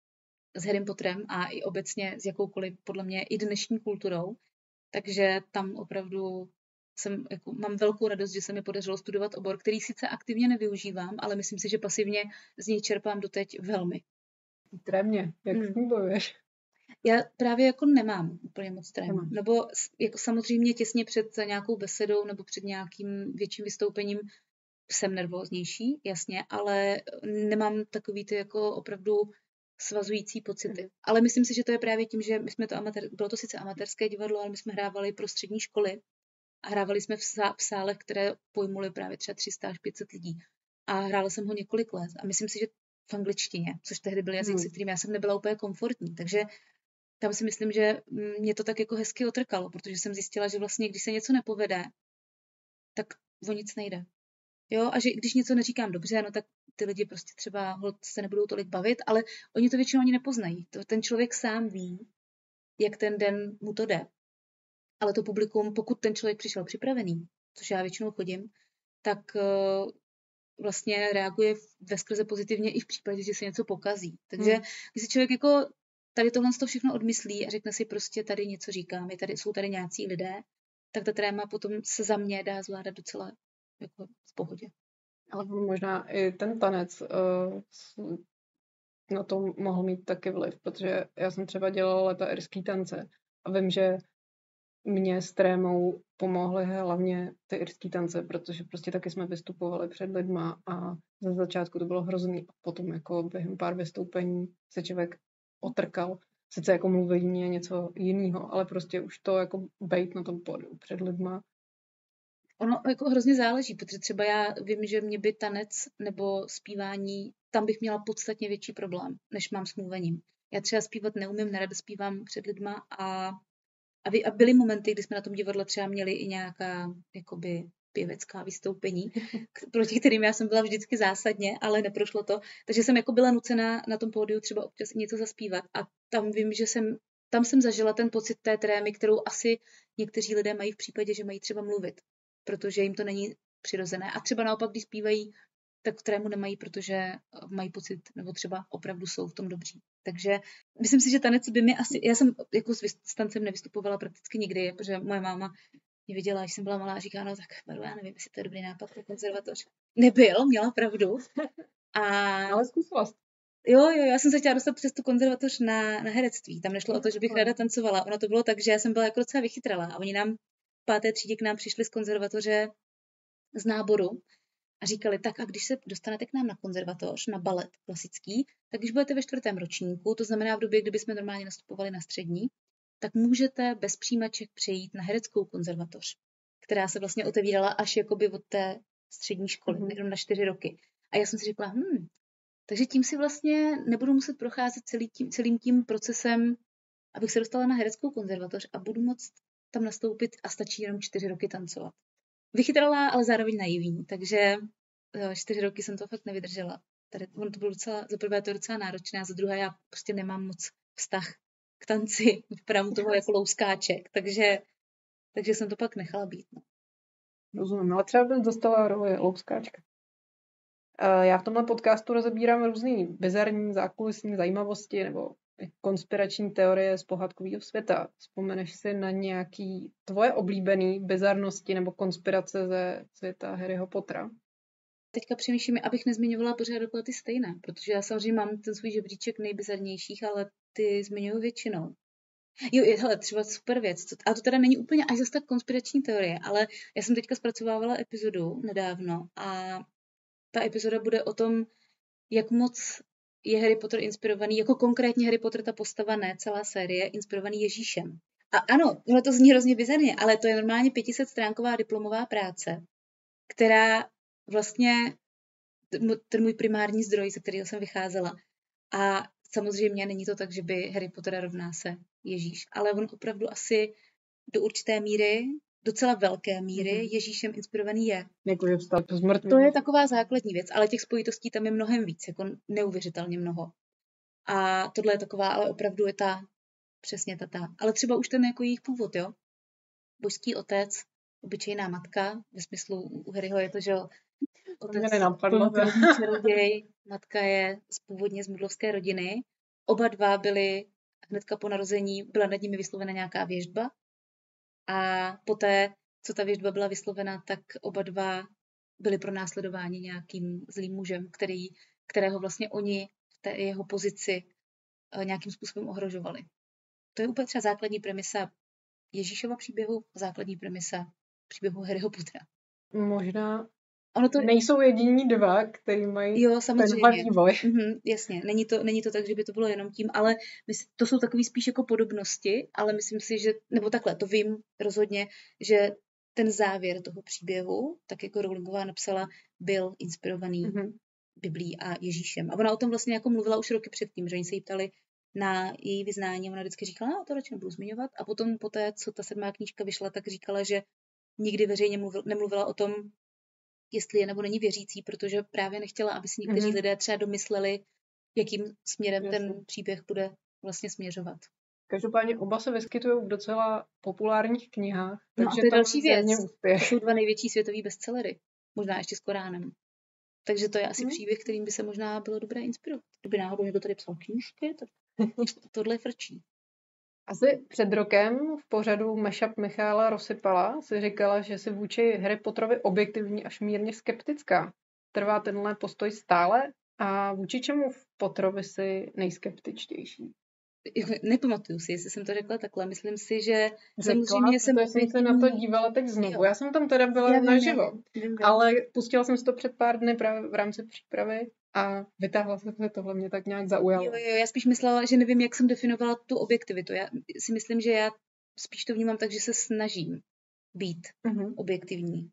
s Harrym Potterem a i obecně s jakoukoliv, podle mě, i dnešní kulturou. Takže tam opravdu jsem, jako, mám velkou radost, že se mi podařilo studovat obor, který sice aktivně nevyužívám, ale myslím si, že pasivně z něj čerpám doteď velmi. Trémě, jak hmm. s tím bojuješ? Já právě jako nemám úplně moc trému. Nebo jako samozřejmě těsně před nějakou besedou nebo před nějakým větším vystoupením jsem nervóznější, jasně, ale nemám takový ty jako opravdu svazující pocity. Ale myslím si, že to je právě tím, že my jsme to amatér, bylo to sice amatérské divadlo, ale my jsme hrávali pro střední školy a hrávali jsme v, sá, v sálech, které pojmuly právě třeba tři sta až pět set lidí. A hrála jsem ho několik let a myslím si, že v angličtině, což tehdy byl jazyk, hmm. se kterým já jsem nebyla úplně komfortní. Takže tam si myslím, že mě to tak jako hezky otrkalo, protože jsem zjistila, že vlastně, když se něco nepovede, tak o nic nejde. Jo, a že když něco neříkám dobře, no tak ty lidi prostě třeba se nebudou tolik bavit, ale oni to většinou ani nepoznají. To, ten člověk sám ví, jak ten den mu to jde. Ale to publikum, pokud ten člověk přišel připravený, což já většinou chodím, tak uh, vlastně reaguje veskrze pozitivně i v případě, že se něco pokazí. Takže hmm. když si člověk jako tady tohle to všechno odmyslí a řekne si prostě tady něco říkám, je tady, jsou tady nějací lidé, tak ta tréma potom se za mě dá zvládat docela jako v pohodě. Ale možná i ten tanec uh, na to mohl mít taky vliv, protože já jsem třeba dělala léta irský tance a vím, že mě s trémou pomohly hlavně ty irský tance, protože prostě taky jsme vystupovali před lidma a ze začátku to bylo hrozný a potom jako během pár vystoupení se člověk otrkal. Sice jako mluvení je něco jiného, ale prostě už to jako bejt na tom pódiu před lidma. Ono jako hrozně záleží, protože třeba já vím, že mě by tanec nebo zpívání, tam bych měla podstatně větší problém, než mám s mluvením. Já třeba zpívat neumím, nerada zpívám před lidma a, a, vy, a byly momenty, kdy jsme na tom divadle třeba měli i nějaká jakoby pěvecká vystoupení, proti kterým já jsem byla vždycky zásadně, ale neprošlo to. Takže jsem jako byla nucená na tom pódiu třeba občas něco zaspívat a tam vím, že jsem, tam jsem zažila ten pocit té trémy, kterou asi někteří lidé mají v případě, že mají třeba mluvit, protože jim to není přirozené. A třeba naopak, když zpívají, tak trému nemají, protože mají pocit, nebo třeba opravdu jsou v tom dobří. Takže myslím si, že tanec by mi asi, já jsem jako s tancem nevystupovala prakticky nikdy, protože moje máma mě viděla, když jsem byla malá a říká, no tak Maru, já nevím, jestli to je dobrý nápad pro konzervatoř. Nebyl, měla pravdu. A... Ale zkusila. Jo, jo, já jsem se chtěla dostat přes tu konzervatoř na, na herectví. Tam nešlo o to, že bych ráda tancovala. Ono to bylo tak, že já jsem byla jako docela vychytralá a oni nám v páté třídě k nám přišli z konzervatoře z náboru a říkali, tak a když se dostanete k nám na konzervatoř, na balet klasický, tak když budete ve čtvrtém ročníku, to znamená v době, kdyby jsme normálně nastupovali na střední, tak můžete bez přijímaček přejít na hereckou konzervatoř, která se vlastně otevírala až jakoby od té střední školy, mm-hmm. jenom na čtyři roky. A já jsem si řekla, hm, takže tím si vlastně nebudu muset procházet celý tím, celým tím procesem, abych se dostala na hereckou konzervatoř a budu moct tam nastoupit a stačí jenom čtyři roky tancovat. Vychytralá, ale zároveň naivní, takže čtyři roky jsem to fakt nevydržela. Tady to bylo docela, za prvé to je docela náročné a za druhé já prostě nemám moc vztah k tanci, vypadám toho jako louskáček, takže, takže jsem to pak nechala být. No. Rozumím, ale třeba bys dostala roli louskáčka. Já v tomhle podcastu rozebírám různý bizarní zákulisní zajímavosti nebo konspirační teorie z pohádkového světa. Vzpomeneš si na nějaký tvoje oblíbený bizarnosti nebo konspirace ze světa Harryho Pottera? Teďka přemýšlím, abych nezmiňovala pořád dokola ty stejné, protože já samozřejmě mám ten svůj žebříček nejbizarnějších, ale ty zmiňuju většinou. Jo, je, hele, třeba super věc. A to teda není úplně až zase tak konspirační teorie, ale já jsem teďka zpracovávala epizodu nedávno a ta epizoda bude o tom, jak moc je Harry Potter inspirovaný, jako konkrétně Harry Potter, ta postava, ne celá série, inspirovaný Ježíšem. A ano, ono to zní hrozně bizarně, ale to je normálně pětisetstránková diplomová práce, která vlastně ten můj primární zdroj, ze kterého jsem vycházela. A samozřejmě není to tak, že by Harry Potter rovná se Ježíš, ale on opravdu asi do určité míry, docela velké míry, mm-hmm. Ježíšem inspirovaný je. Jakože vstal z mrtvých. To je taková základní věc, ale těch spojitostí tam je mnohem víc, jako neuvěřitelně mnoho. A tohle je taková, ale opravdu je ta, přesně ta ta. Ale třeba už ten jako jejich původ, jo. Božský otec, obyčejná matka, ve smyslu u Harryho je to, že otec čaroděj, matka je z původně z mudlovské rodiny. Oba dva byli, hnedka po narození, byla nad nimi vyslovena nějaká věštba. A poté, co ta věštba byla vyslovena, tak oba dva byli pronásledováni nějakým zlým mužem, který, kterého vlastně oni v té jeho pozici nějakým způsobem ohrožovali. To je úplně třeba základní premisa Ježíšova příběhu, základní premisa příběhu Harryho Pottera. Možná ono to nejsou jediní dva, který mají jo, samozřejmě. tenhle vývoj. Mm-hmm, jasně, není to, není to tak, že by to bylo jenom tím, ale mysl, to jsou takový spíš jako podobnosti, ale myslím si, že, nebo takhle, to vím rozhodně, že ten závěr toho příběhu, tak jako Rowlingová napsala, byl inspirovaný mm-hmm. Biblí a Ježíšem. A ona o tom vlastně jako mluvila už roky předtím, že oni se jí ptali na její vyznání a ona vždycky říkala, no to radši nebudu zmiňovat. A potom poté, co ta sedmá knížka vyšla, tak říkala, že nikdy veřejně mluvil, nemluvila o tom, jestli je nebo není věřící, protože právě nechtěla, aby si někteří mm-hmm. lidé třeba domysleli, jakým směrem Jasně. ten příběh bude vlastně směřovat. Každopádně oba se vyskytují v docela populárních knihách. No takže a to je další věc. Úspěch. To jsou dva největší světový bestsellery. Možná ještě s Koránem. Takže to je asi mm. příběh, kterým by se možná bylo dobré inspirovat. Kdyby náhodou někdo tady psal knížky, tak tohle frčí. Asi před rokem v pořadu Mashup Michála Rosypala si říkala, že si vůči Harry Potterovi objektivní až mírně skeptická. Trvá tenhle postoj stále a vůči čemu v Potterovi si nejskeptičtější? Nepamatuju si, jestli jsem to řekla takhle. Myslím si, že řekla, samozřejmě jsem... Já jsem se na to dívala teď znovu. Jo. Já jsem tam teda byla já naživo, vím, ale pustila jsem si to před pár dny v rámci přípravy a vytáhla se to, tohle mě tak nějak zaujalo. Jo, jo, já spíš myslela, že nevím, jak jsem definovala tu objektivitu. Já si myslím, že já spíš to vnímám tak, že se snažím být uh-huh. objektivní.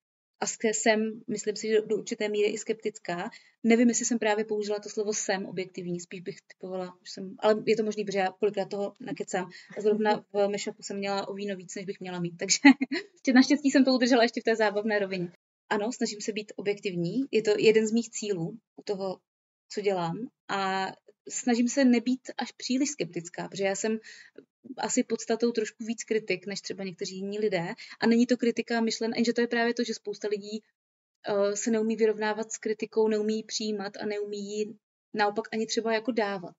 A jsem, myslím si, že do určité míry i skeptická. Nevím, jestli jsem právě použila to slovo jsem objektivní, spíš bych typovala, že jsem, ale je to možný, protože já kolikrát toho nakecám. A zrovna v Mashupu jsem měla o víno víc, než bych měla mít, takže naštěstí jsem to udržela ještě v té zábavné rovině. Ano, snažím se být objektivní, je to jeden z mých cílů u toho, co dělám a snažím se nebýt až příliš skeptická, protože já jsem asi podstatou trošku víc kritik, než třeba někteří jiní lidé. A není to kritika myšlen, jenže to je právě to, že spousta lidí uh, se neumí vyrovnávat s kritikou, neumí ji přijímat a neumí ji naopak ani třeba jako dávat.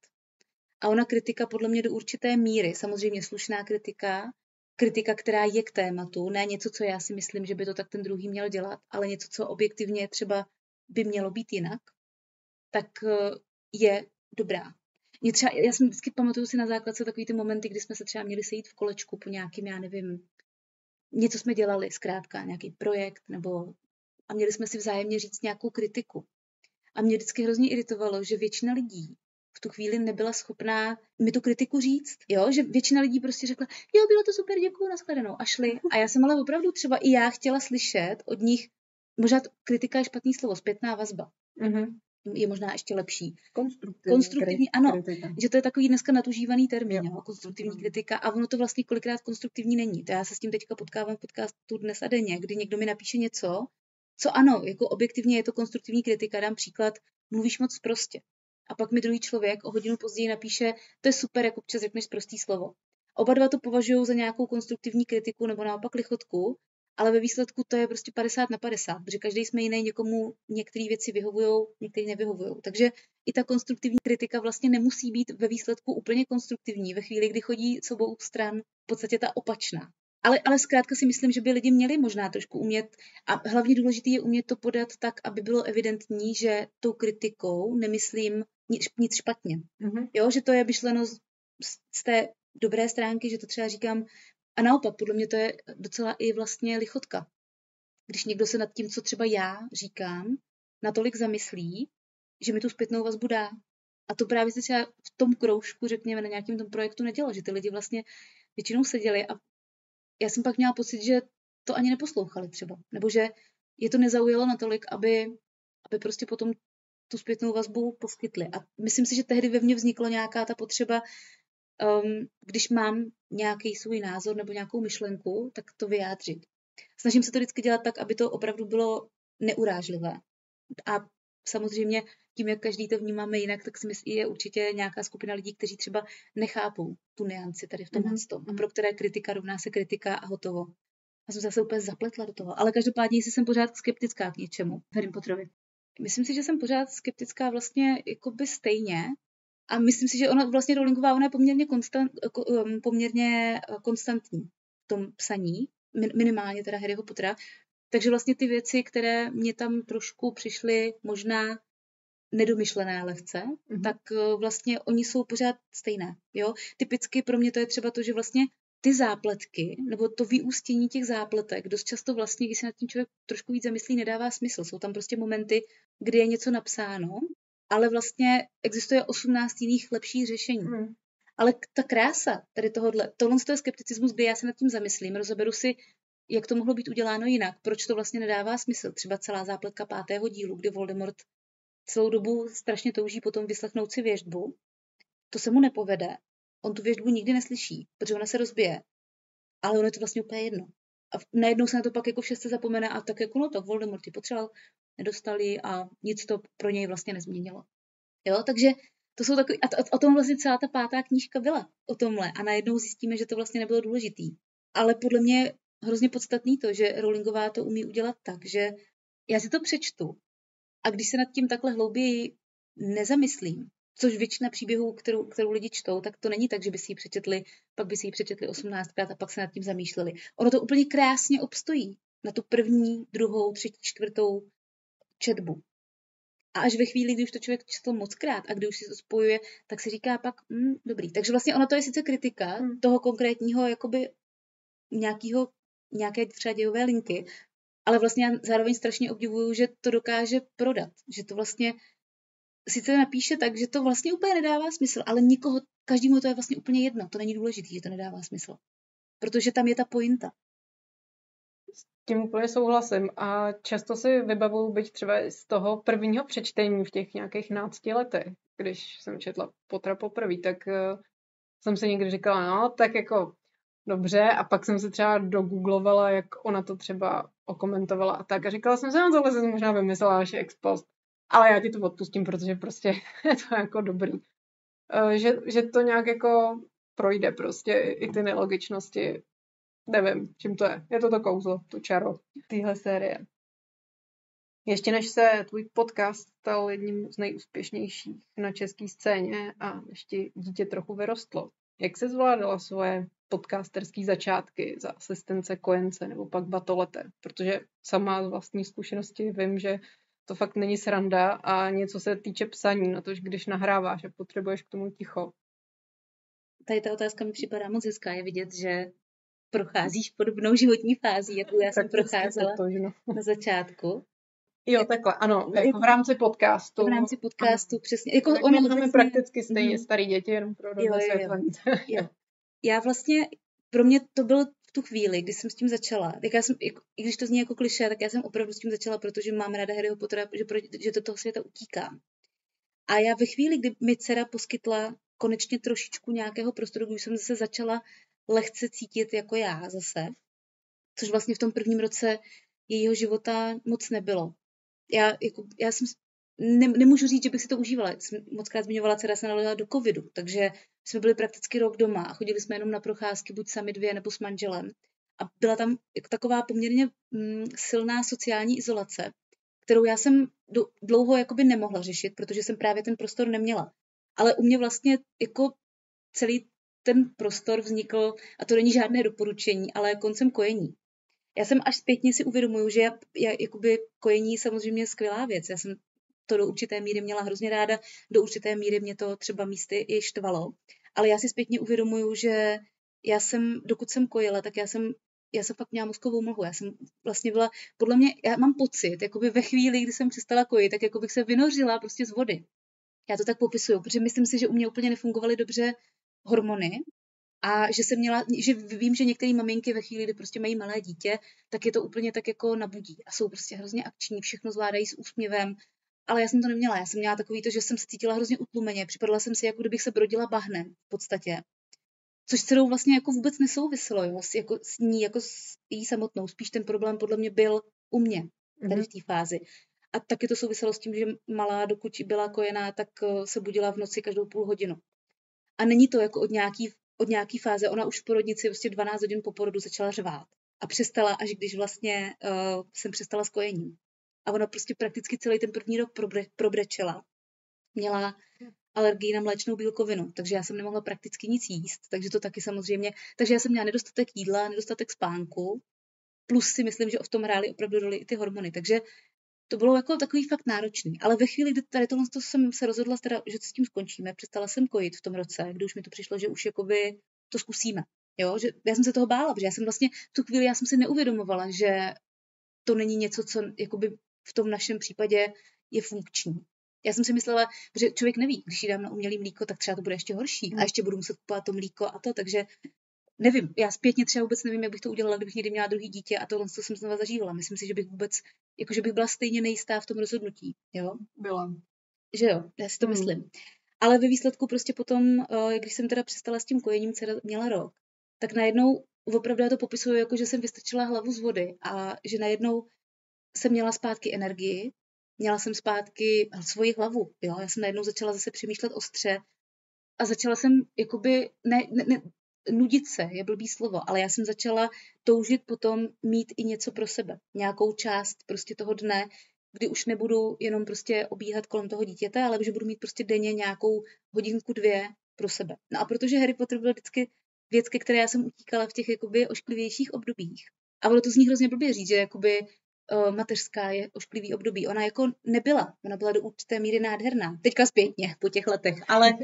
A ona kritika podle mě do určité míry, samozřejmě slušná kritika, kritika, která je k tématu, ne něco, co já si myslím, že by to tak ten druhý měl dělat, ale něco, co objektivně třeba by mělo být jinak, tak uh, je dobrá. Mě třeba, já jsem vždycky pamatuju si na základce takový ty momenty, kdy jsme se třeba měli sejít v kolečku po nějakým, já nevím, něco jsme dělali, zkrátka, nějaký projekt, nebo a měli jsme si vzájemně říct nějakou kritiku. A mě vždycky hrozně iritovalo, že většina lidí v tu chvíli nebyla schopná mi tu kritiku říct, jo, že většina lidí prostě řekla, jo, bylo to super, děkuju, nashledanou, a šli. A já jsem ale opravdu třeba i já chtěla slyšet od nich, možná kritika je špatný slovo, zpětná vazba. Mm-hmm. Je možná ještě lepší. Konstruktivní, konstruktivní ano, kritika. Že to je takový dneska nadužívaný termín, jo, konstruktivní kritika a ono to vlastně kolikrát konstruktivní není. To já se s tím teďka potkávám v podcastu dnes a denně, kdy někdo mi napíše něco, co ano, jako objektivně je to konstruktivní kritika, dám příklad, mluvíš moc prostě. A pak mi druhý člověk o hodinu později napíše, to je super, jak občas řekneš prostý slovo. Oba dva to považují za nějakou konstruktivní kritiku nebo naopak lichotku ale ve výsledku to je prostě padesát na padesát, protože každý jsme jiný, někomu některé věci vyhovují, některé nevyhovují. Takže i ta konstruktivní kritika vlastně nemusí být ve výsledku úplně konstruktivní ve chvíli, kdy chodí s obou stran v podstatě ta opačná. Ale, ale zkrátka si myslím, že by lidi měli možná trošku umět, a hlavně důležité je umět to podat tak, aby bylo evidentní, že tou kritikou nemyslím nic, nic špatně. Mm-hmm. Jo, že to je myšleno z, z té dobré stránky, že to třeba říkám. A naopak, podle mě to je docela i vlastně lichotka. Když někdo se nad tím, co třeba já říkám, natolik zamyslí, že mi tu zpětnou vazbu dá. A to právě se třeba v tom kroužku, řekněme, na nějakém tom projektu nedělo, že ty lidi vlastně většinou seděli a já jsem pak měla pocit, že to ani neposlouchali třeba. Nebo že je to nezaujalo natolik, aby, aby prostě potom tu zpětnou vazbu poskytli. A myslím si, že tehdy ve mně vznikla nějaká ta potřeba, um, když mám nějaký svůj názor nebo nějakou myšlenku, tak to vyjádřit. Snažím se to vždycky dělat tak, aby to opravdu bylo neurážlivé. A samozřejmě tím, jak každý to vnímáme jinak, tak si myslím, je určitě nějaká skupina lidí, kteří třeba nechápou tu nuanci tady v tomhle mm-hmm. tom. A pro které kritika rovná se kritika a hotovo. Já jsem zase úplně zapletla do toho. Ale každopádně, jestli jsem pořád skeptická k něčemu v Harry Potterovi. Myslím si, že jsem pořád skeptická vlastně jakoby stejně. A myslím si, že ona vlastně Rowlingová, ona je poměrně, konstant, poměrně konstantní v tom psaní. Minimálně teda Harryho Pottera. Takže vlastně ty věci, které mě tam trošku přišly možná nedomyšlené lehce, mm-hmm. tak vlastně oni jsou pořád stejné. Jo? Typicky pro mě to je třeba to, že vlastně ty zápletky, nebo to vyústění těch zápletek, dost často vlastně, když se nad tím člověk trošku víc zamyslí, nedává smysl. Jsou tam prostě momenty, kdy je něco napsáno, ale vlastně existuje osmnáct jiných lepších řešení. Mm. Ale ta krása tady tohohle, tohle je skepticismus, kdy já se nad tím zamyslím, rozeberu si, jak to mohlo být uděláno jinak, proč to vlastně nedává smysl. Třeba celá zápletka pátého dílu, kdy Voldemort celou dobu strašně touží potom vyslechnout si věštbu. To se mu nepovede. On tu věštbu nikdy neslyší, protože ona se rozbije. Ale ono je to vlastně úplně jedno. A najednou se na to pak jako v šestce zapomene a tak jako no to Voldemort ji potřeboval, nedostali a nic to pro něj vlastně nezměnilo. Jo, takže to jsou takový, a to, o tom vlastně celá ta pátá knížka byla, o tomhle. A najednou zjistíme, že to vlastně nebylo důležitý. Ale podle mě hrozně podstatný to, že Rowlingová to umí udělat tak, že já si to přečtu a když se nad tím takhle hlouběji nezamyslím, což většina příběhů, kterou, kterou lidi čtou, tak to není tak, že by si ji přečetli, pak by si ji přečetli osmnáctkrát a pak se nad tím zamýšleli. Ono to úplně krásně obstojí na tu první, druhou, třetí, čtvrtou četbu. A až ve chvíli, kdy už to člověk četl mockrát a kdy už si to spojuje, tak si říká pak, hm, dobrý. Takže vlastně ono to je sice kritika hmm. toho konkrétního jakoby nějakého, nějaké třeba dějové linky, ale vlastně já zároveň strašně obdivuju, že to dokáže prodat. Že to vlastně sice napíše tak, že to vlastně úplně nedává smysl, ale nikoho, každému to je vlastně úplně jedno. To není důležité, že to nedává smysl. Protože tam je ta pointa. S tím úplně souhlasím a často si vybavuju, byť třeba z toho prvního přečtení v těch nějakých nácti letech, když jsem četla Pottera poprvé, tak uh, jsem si někdy říkala, no, tak jako dobře, a pak jsem se třeba dogooglovala, jak ona to třeba okomentovala a tak a říkala jsem si, no tohle jsem možná vymyslela až ex post, ale já ti to odpustím, protože prostě je to jako dobrý. Uh, že, že to nějak jako projde prostě i ty nelogičnosti. Nevím, čím to je. Je to to kouzlo, to čaro téhle série. Ještě než se tvůj podcast stal jedním z nejúspěšnějších na české scéně a ještě dítě trochu vyrostlo, jak se zvládala svoje podcasterské začátky za asistence Kojence nebo pak Batolete? Protože sama z vlastní zkušenosti vím, že to fakt není sranda a něco se týče psaní, na to, když nahráváš a potřebuješ k tomu ticho. Tady ta otázka mi připadá moc hezká. Je vidět, že procházíš podobnou životní fází, jakou já jsem procházela na začátku. Jo, takhle, ano, jako v rámci podcastu. V rámci podcastu, ano. Přesně. Jako ono máme vlastně prakticky stejně mm. starý děti, jenom pro jo, jo, jo. jo. Já vlastně, pro mě to bylo v tu chvíli, kdy jsem s tím začala. Tak já jsem, jako, i když to zní jako klišé, tak já jsem opravdu s tím začala, protože mám ráda Harryho Pottera, že, že do toho světa utíkám. A já ve chvíli, kdy mi dcera poskytla konečně trošičku nějakého prostoru, když jsem zase začala lehce cítit jako já zase, což vlastně v tom prvním roce jejího života moc nebylo. Já, jako, já jsem, ne, nemůžu říct, že bych si to užívala. Jsem mockrát zmiňovala, dcera se narodila do covidu, takže jsme byli prakticky rok doma a chodili jsme jenom na procházky, buď sami dvě nebo s manželem. A byla tam jako taková poměrně mm, silná sociální izolace, kterou já jsem do, dlouho jakoby nemohla řešit, protože jsem právě ten prostor neměla. Ale u mě vlastně jako celý ten prostor vznikl, a to není žádné doporučení, ale koncem kojení. Já jsem až zpětně si uvědomuju, že já, já, jakoby kojení je samozřejmě skvělá věc. Já jsem to do určité míry měla hrozně ráda, do určité míry mě to třeba místy i štvalo. Ale já si zpětně uvědomuju, že já jsem, dokud jsem kojila, tak já jsem, já jsem fakt měla mozkovou mlhu. Já jsem vlastně byla, podle mě, já mám pocit, jakoby ve chvíli, kdy jsem přestala kojit, tak jako bych se vynořila prostě z vody. Já to tak popisuju, protože myslím si, že u mě úplně nefungovaly dobře hormony, a že jsem měla, že vím, že některé maminky ve chvíli, kdy prostě mají malé dítě, tak je to úplně tak jako nabudí a jsou prostě hrozně akční, všechno zvládají s úsměvem, ale já jsem to neměla. Já jsem měla takový to, že jsem se cítila hrozně utlumeně, připadala jsem si, jako kdybych se brodila bahnem v podstatě, což s dcerou vlastně jako vůbec nesouviselo, jo, s, jako, s ní, jako s jí samotnou. Spíš ten problém podle mě byl u mě, tady v té fázi. A taky to souviselo s tím, že malá, dokud byla kojená, tak se budila v noci každou půl hodinu. A není to jako od nějaký od nějaký fáze, ona už v porodnici vlastně dvanáct hodin po porodu začala řvát. A přestala, až když vlastně uh, jsem přestala s kojením. A ona prostě prakticky celý ten první rok probre, probrečela. Měla alergii na mléčnou bílkovinu, takže já jsem nemohla prakticky nic jíst, takže to taky samozřejmě, takže já jsem měla nedostatek jídla, nedostatek spánku, plus si myslím, že v tom hrály opravdu roli i ty hormony, takže to bylo jako takový fakt náročný. Ale ve chvíli, kdy tady tohle to jsem se rozhodla, teda, že s tím skončíme, přestala jsem kojit v tom roce, kdy už mi to přišlo, že už jakoby to zkusíme. Jo? Že já jsem se toho bála, protože já jsem vlastně v tu chvíli já jsem si neuvědomovala, že to není něco, co jakoby v tom našem případě je funkční. Já jsem si myslela, že člověk neví, když jí dám na umělý mlíko, tak třeba to bude ještě horší a ještě budu muset kupovat to mlíko a to, takže nevím, já zpětně třeba vůbec nevím, jak bych to udělala, kdybych někdy měla druhý dítě a tohle, co jsem znova zažívala. Myslím si, že bych vůbec, jakože bych byla stejně nejistá v tom rozhodnutí, jo? Byla. Že jo, já si to Mm. myslím. Ale ve výsledku prostě potom, když jsem teda přestala s tím kojením, dcera měla rok, tak najednou opravdu já to popisuju jako, že jsem vystrčila hlavu z vody a že najednou jsem měla zpátky energii, měla jsem zpátky svoji hlavu, jo? Já jsem najednou začala zase přemýšlet ostře a začala jsem jakoby, ne, ne, ne nudit se, je blbý slovo, ale já jsem začala toužit potom mít i něco pro sebe. Nějakou část prostě toho dne, kdy už nebudu jenom prostě obíhat kolem toho dítěte, ale že budu mít prostě denně nějakou hodinku, dvě pro sebe. No a protože Harry Potter byl vždycky věc, ke které já jsem utíkala v těch jakoby ošklivějších obdobích. A ono to zní hrozně blbě říct, že jakoby uh, mateřská je ošklivý období. Ona jako nebyla. Ona byla do určité míry nádherná. Teďka zpětně, po těch letech. Ale,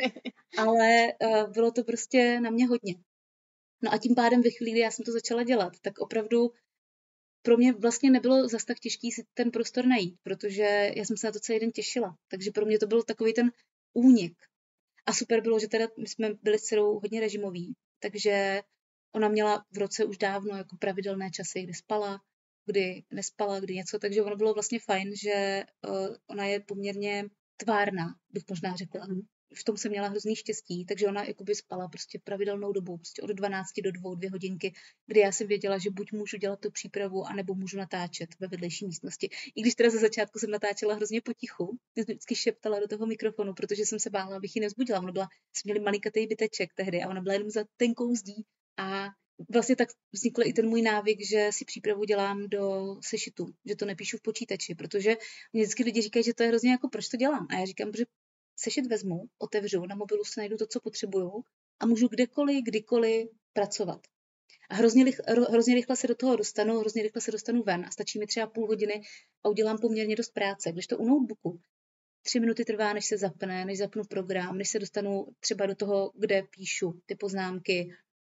ale uh, bylo to prostě na mě hodně. No a tím pádem ve chvíli, kdy já jsem to začala dělat, tak opravdu pro mě vlastně nebylo zas tak těžký si ten prostor najít, protože já jsem se na to celý den těšila. Takže pro mě to byl takový ten únik. A super bylo, že teda my jsme byli s dcerou hodně režimový, takže ona měla v roce už dávno jako pravidelné časy, kdy spala, kdy nespala, kdy něco, takže ono bylo vlastně fajn, že uh, ona je poměrně tvárná, bych možná řekla. V tom jsem měla hrozný štěstí, takže ona jakoby spala prostě pravidelnou dobu, prostě od dvanácti do dvou, dvě hodinky, kdy já jsem věděla, že buď můžu dělat tu přípravu, anebo můžu natáčet ve vedlejší místnosti. I když teda ze začátku jsem natáčela hrozně potichu, jsem vždycky šeptala do toho mikrofonu, protože jsem se bála, abych ji nevzbudila. Ona byla, jsme měli malinkatý byteček tehdy a ona byla jenom za tenkou zdí a vlastně tak vznikl i ten můj návyk, že si přípravu dělám do sešitu, že to nepíšu v počítači, protože mě vždycky lidi říkají, že to je hrozně jako, proč to dělám? A já říkám, že sešit vezmu, otevřu, na mobilu si najdu to, co potřebuju a můžu kdekoliv, kdykoliv pracovat. A hrozně, rych, hrozně rychle se do toho dostanu, hrozně rychle se dostanu ven a stačí mi třeba půl hodiny a udělám poměrně dost práce. Když to u notebooku tři minuty trvá, než se zapne, než zapnu program, než se dostanu třeba do toho, kde píšu ty poznámky,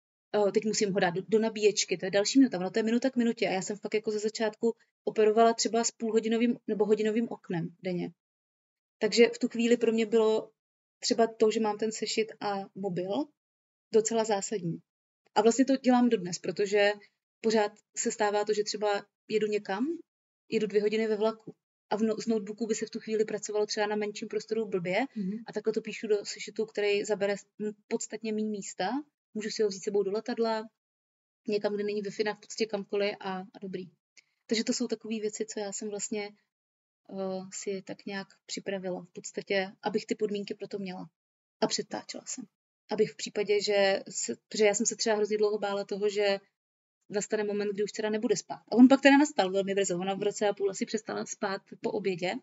teď musím ho dát do, do nabíječky, to je další minuta, ono to je minuta k minutě a já jsem fakt jako ze začátku operovala třeba s půlhodinovým nebo hodinovým oknem denně. Takže v tu chvíli pro mě bylo třeba to, že mám ten sešit a mobil, docela zásadní. A vlastně to dělám dodnes, protože pořád se stává to, že třeba jedu někam, jedu dvě hodiny ve vlaku a v no, z notebooku by se v tu chvíli pracovalo třeba na menším prostoru blbě mm-hmm. a takhle to píšu do sešitu, který zabere podstatně méně místa. Můžu si ho vzít sebou do letadla, někam, kde není Wi-Fi, v podstatě kamkoliv a, a dobrý. Takže to jsou takové věci, co já jsem vlastně uh, si tak nějak připravila. V podstatě, abych ty podmínky pro to měla. A přetáčela jsem. Abych v případě, že, se, protože já jsem se třeba hrozně dlouho bála toho, že nastane moment, kdy už teda nebude spát. A on pak teda nastal velmi brzo. Ona v roce a půl asi přestala spát po obědě.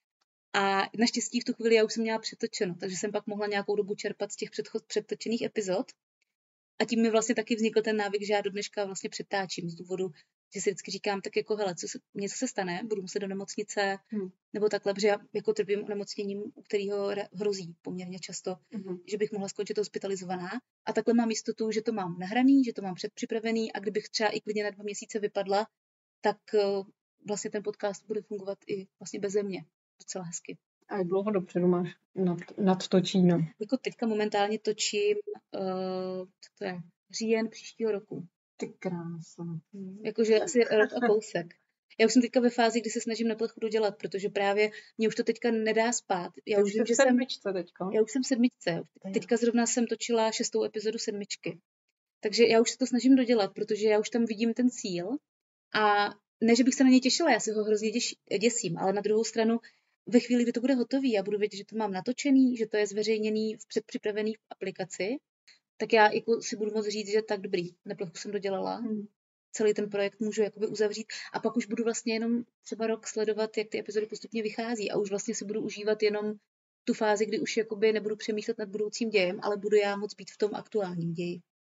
A naštěstí v tu chvíli já už jsem měla přetočeno, takže jsem pak mohla nějakou dobu čerpat z těch předchod, předtočených epizod. A tím mi vlastně taky vznikl ten návyk, že já do dneška vlastně přetáčím z důvodu, že si vždycky říkám, tak jako hele, co se, něco se stane, budu muset do nemocnice, hmm. nebo takhle, protože já jako trpím onemocněním, u kterého hrozí poměrně často, hmm. že bych mohla skončit hospitalizovaná. A takhle mám jistotu, že to mám nahraný, že to mám předpřipravený a kdybych třeba i klidně na dva měsíce vypadla, tak uh, vlastně ten podcast bude fungovat i vlastně beze mě. Docela hezky. A jak dlouho dopředu máš nad, nadtočíno? Jako teďka momentálně točím, uh, co to je, říjen příštího roku. Ty krása. Hmm, jakože asi rok a kousek. Já už jsem teďka ve fázi, kdy se snažím na plechu dodělat, protože právě mě už to teďka nedá spát. Já už vím, že sedmičce teďka. Já už jsem v sedmičce. Teďka zrovna jsem točila šestou epizodu sedmičky. Takže já už se to snažím dodělat, protože já už tam vidím ten cíl a ne, že bych se na něj těšila, já se ho hrozně děš, děsím, ale na druhou stranu ve chvíli, kdy to bude hotový, já budu vědět, že to mám natočený, že to je zveřejněný, předpřipravený v aplikaci, tak já jako si budu moct říct, že tak dobrý, neplechu jsem dodělala, hmm. celý ten projekt můžu jakoby uzavřít a pak už budu vlastně jenom třeba rok sledovat, jak ty epizody postupně vychází a už vlastně si budu užívat jenom tu fázi, kdy už jakoby nebudu přemýšlet nad budoucím dějem, ale budu já moc být v tom aktuálním ději.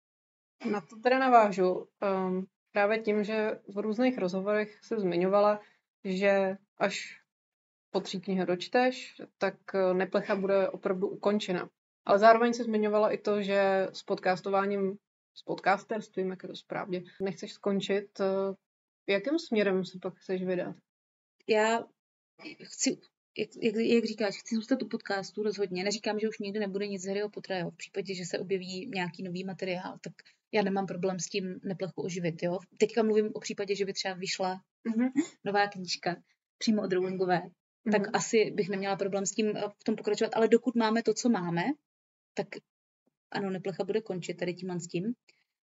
Na to teda navážu. Um, právě tím, že v různých rozhovorech se zmiňovala, že až po tří knihy dočteš, tak neplecha bude opravdu ukončena. Ale zároveň se zmiňovala i to, že s podcastováním, s podcasterstvím, jak je to správně, nechceš skončit. Jakým směrem se pak chceš vydat? Já chci, jak, jak, jak říkáš, chci zůstat u podcastu rozhodně. Neříkám, že už nikdy nebude nic z Harryho Pottera, jo. V případě, že se objeví nějaký nový materiál, tak já nemám problém s tím neplechu oživit. Jo. Teďka mluvím o případě, že by třeba vyšla mm-hmm. nová knížka přímo od Rowlingové. Mm-hmm. Tak asi bych neměla problém s tím v tom pokračovat, ale dokud máme to, co máme, tak ano, neplecha bude končit tady tímhle s tím.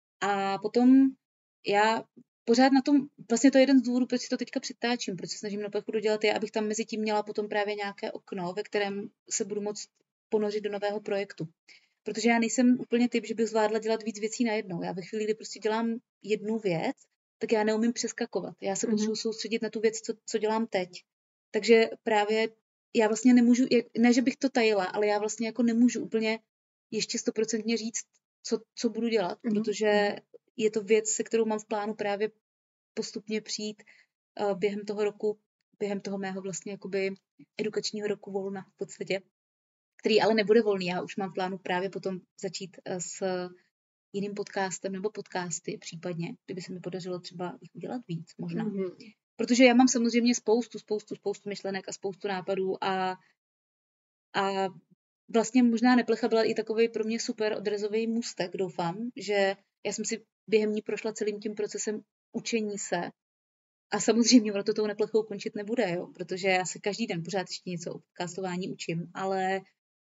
A potom já pořád na tom, vlastně to je jeden z důvodů, proč si to teďka přetáčím, proč se snažím neplechu dodělat, je, abych tam mezi tím měla potom právě nějaké okno, ve kterém se budu moct ponořit do nového projektu. Protože já nejsem úplně typ, že bych zvládla dělat víc věcí najednou. Já ve chvíli, kdy prostě dělám jednu věc, tak já neumím přeskakovat. Já se mm-hmm. potřebuji soustředit na tu věc, co, co dělám teď. Takže právě já vlastně nemůžu, ne, že bych to tajila, ale já vlastně jako nemůžu úplně ještě stoprocentně říct, co, co budu dělat, mm-hmm. protože je to věc, se kterou mám v plánu právě postupně přijít uh, během toho roku, během toho mého vlastně jakoby edukačního roku volna v podstatě, který ale nebude volný. Já už mám v plánu právě potom začít uh, s jiným podcastem nebo podcasty případně, kdyby se mi podařilo třeba jich udělat víc možná. Mm-hmm. Protože já mám samozřejmě spoustu, spoustu, spoustu myšlenek a spoustu nápadů a, a vlastně možná neplecha byla i takový pro mě super odrazový můstek, doufám, že já jsem si během ní prošla celým tím procesem učení se a samozřejmě ono to tou neplechou končit nebude, jo, protože já se každý den pořád ještě něco o podcastování učím, ale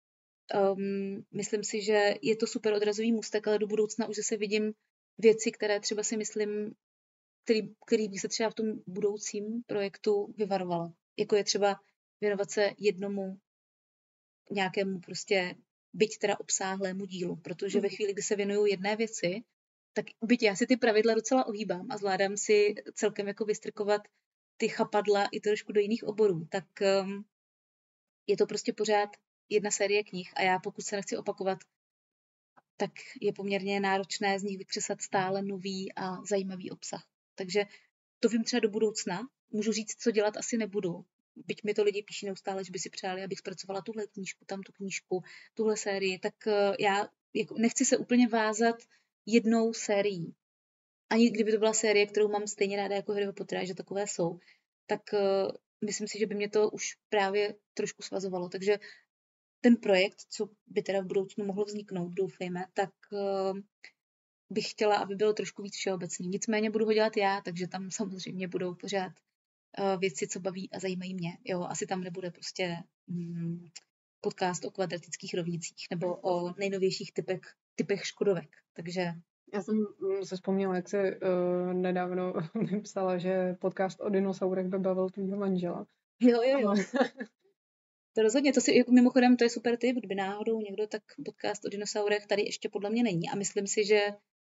um, myslím si, že je to super odrazový můstek, ale do budoucna už zase vidím věci, které třeba si myslím, který, který by se třeba v tom budoucím projektu vyvarovala. Jako je třeba věnovat se jednomu nějakému prostě byť teda obsáhlému dílu, protože ve chvíli, kdy se věnuju jedné věci, tak byť já si ty pravidla docela ohýbám a zvládám si celkem jako vystrkovat ty chapadla i trošku do jiných oborů, tak um, je to prostě pořád jedna série knih a já pokud se nechci opakovat, tak je poměrně náročné z nich vykřesat stále nový a zajímavý obsah. Takže to vím třeba do budoucna. Můžu říct, co dělat asi nebudu. Byť mi to lidi píší neustále, že by si přáli, abych zpracovala tuhle knížku, tam tu knížku, tuhle sérii, tak já jako nechci se úplně vázat jednou sérií. Ani kdyby to byla série, kterou mám stejně ráda jako Harryho Pottera, že takové jsou, tak uh, myslím si, že by mě to už právě trošku svazovalo. Takže ten projekt, co by teda v budoucnu mohlo vzniknout, doufejme, tak uh, bych chtěla, aby bylo trošku víc všeobecný. Nicméně budu ho dělat já, takže tam samozřejmě budou pořád uh, věci, co baví a zajímají mě. Jo, asi tam nebude prostě mm, podcast o kvadratických rovnicích nebo o nejnovějších typech, typech škodovek. Takže já jsem se vzpomněla, jak jsi uh, nedávno mi psala, že podcast o dinosaurech by bavil tvýho manžela. Jo, jo, jo. To rozhodně, to si jako mimochodem, to je super tip, kdyby náhodou někdo, tak podcast o dinosaurech tady ještě podle mě není a myslím si, že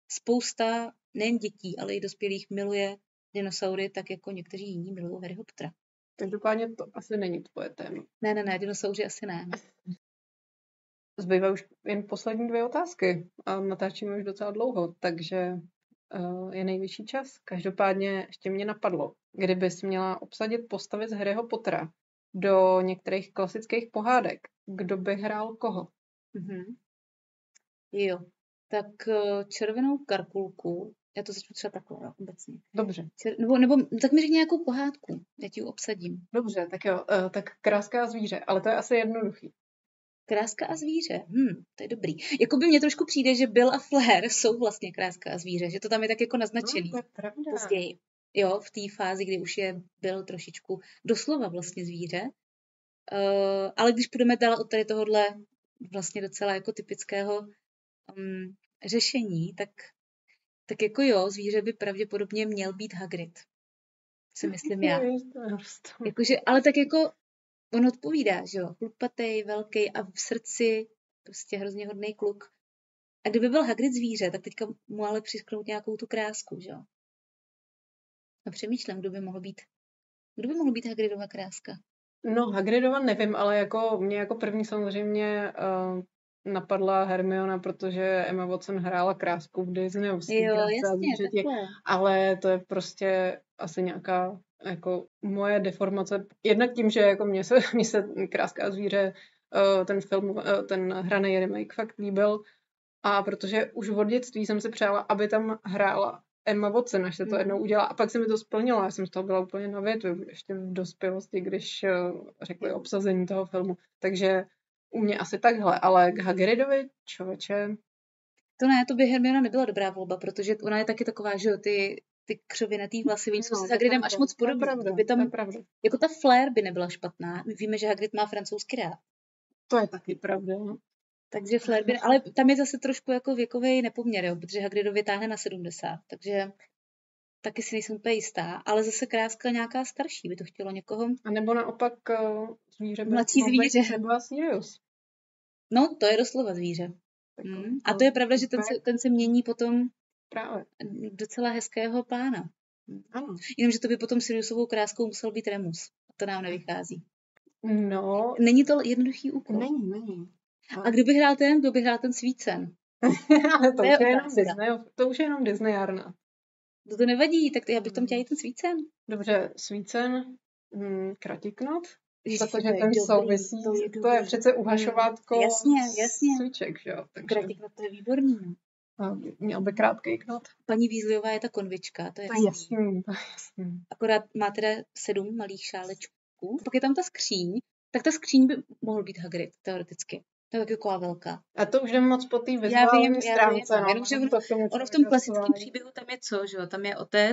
spousta nejen dětí, ale i dospělých miluje dinosaury, tak jako někteří jiní milují Harryho Pottera. Každopádně to asi není tvoje téma. Ne, ne, ne, dinosauři asi ne. Zbývají už jen poslední dvě otázky a natáčíme už docela dlouho, takže uh, je nejvyšší čas. Každopádně ještě mě napadlo, kdybys měla obsadit postavy z Harryho Pottera do některých klasických pohádek, kdo by hrál koho? Mm-hmm. Jo, tak uh, červenou karkulku, já to začnu třeba takhle, jo, obecně. Dobře. Čer, nebo, nebo tak mi řekni nějakou pohádku, já ti ji obsadím. Dobře, tak jo, uh, tak Kráska a zvíře, ale to je asi jednoduchý. Kráska a zvíře, hm, to je dobrý. Jakoby mně trošku přijde, že Bill a Flair jsou vlastně Kráska a zvíře, že to tam je tak jako naznačený. No, to je pravda. Později. Jo, v té fázi, kdy už je Bill trošičku doslova vlastně zvíře. Uh, ale když půjdeme dál od tady tohohle vlastně docela jako typického um, řešení, tak, tak jako jo, zvíře by pravděpodobně měl být Hagrid. Si myslím já. Jakože, ale tak jako on odpovídá, že jo, chlupatej, velký a v srdci prostě hrozně hodný kluk. A kdyby byl Hagrid zvíře, tak teďka mu ale přisknout nějakou tu krásku, že jo. A přemýšlím, kdo by mohl být, kdo by mohl být Hagridova kráska. No, Hagridova nevím, ale jako mě jako první samozřejmě uh, napadla Hermiona, protože Emma Watson hrála krásku v Disneyovský. Jo, jasně, takhle. Ale to je prostě asi nějaká jako moje deformace. Jednak tím, že jako mně se, mně se Kráska a zvíře, uh, ten film, uh, ten hraný remake fakt líbil. A protože už od dětství jsem si přála, aby tam hrála Emma Watson, až se to jednou udělá. A pak se mi to splnilo. Já jsem z toho byla úplně na větvi, ještě v dospělosti, když uh, řekli obsazení toho filmu. Takže u mě asi takhle. Ale k Hagridovi, člověče... To ne, to by Hermiona nebyla dobrá volba, protože ona je taky taková, že jo, ty, ty křovinatý vlasy, oni jsou no, s Hagridem až moc podobný. By tam, jako ta Flair by nebyla špatná. My víme, že Hagrid má francouzský rád. To je taky pravda. Takže Flair by, ale tam je zase trošku jako věkový nepoměr, jo, protože Hagridovi táhne na sedmdesát, takže taky si nejsem úplně jistá, ale zase Kráska nějaká starší, by to chtělo někoho. A nebo naopak uh, zvíře. Mladší zvíře. Třeba Sirius. No, to je doslova zvíře. Hmm. A to je pravda, že ten se, ten se mění potom právě docela hezkého pána. Ano. Jenomže to by potom Siriusovou kráskou musel být Remus. A to nám nevychází. No. Není to jednoduchý úkol. Není, není. A, a kdo by hrál ten, kdo by hrál ten Svícen? Ale to, to, už je jenom Disney, to už je jenom Disneyárna. To to nevadí, tak já bych tam chtěla i ten Svícen. Dobře, Svícen, hm, Kratiknot, protože ten souvisí, to je, to je přece uhašovátko jasně, jasně. svíček, že jo. Takže... Kratiknot to je výborný, no. A měl by krátký knot. Paní Weasleyová je ta konvička, to je jasný. jasný. To je jasný. Akorát má teda sedm malých šálečků. Pak je tam ta skříň, tak ta skříň by mohl být Hagrid, teoreticky. To je taková velká. A to už jde moc po té vizuální stránce. No. Jenomže ono, ono v tom klasickém příběhu tam je co, že jo? Tam je otec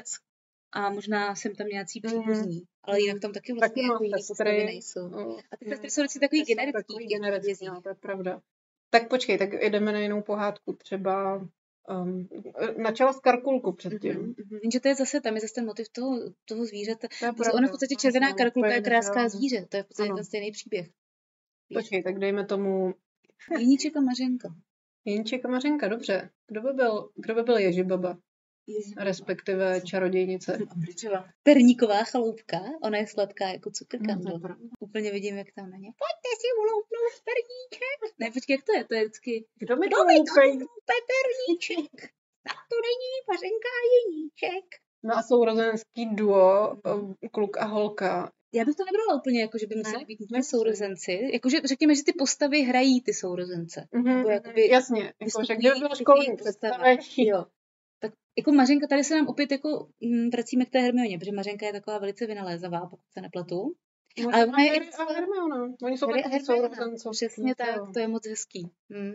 a možná jsem tam nějací příbuzní. Mm. Ale jinak tam taky vlastně taky jako jiný postavy nejsou. No, a ty sestry jsou vždycky takový generický. generický, no, to je pravda. Tak počkej, tak jdeme na jinou pohádku. Třeba um, načala z Karkulku předtím. Mm-hmm. Jenže to je zase, tam je zase ten motiv toho, toho zvířete. Ono v podstatě červená Karkulka je Kráská zvíře. To je v podstatě ten stejný příběh. Počkej, tak dejme tomu... Jeníček a Mařenka. Jeníček a Mařenka, dobře. Kdo by byl, kdo by byl Ježibaba? Ježibaba. Respektive čarodějnice. Perníková chaloupka, ona je sladká jako cukrkandl. No, úplně vidím, jak tam na ně. Pojďte si uloupnout perníček. Ne, počkej, jak to je? To je vždycky... Kdo mi to loupe perníček? Tak to není Mařenka a Jeníček. No a sourozenský duo, kluk a holka. Já bych to nebrala úplně jako, že by museli být nutně sourozenci. Jakože řekněme, že ty postavy hrají ty sourozence. Mm-hmm, jakoby jasně, jako, že kdyby byl školní představení. Jo. Tak jako Mařenka, tady se nám opět jako m, vracíme k té Hermioně, protože Mařenka je taková velice vynalézavá, pokud se nepletu. No, ale ona je i Hermiona. Oni jsou taky sourozenci. Přesně tak, to je moc hezký. Hmm.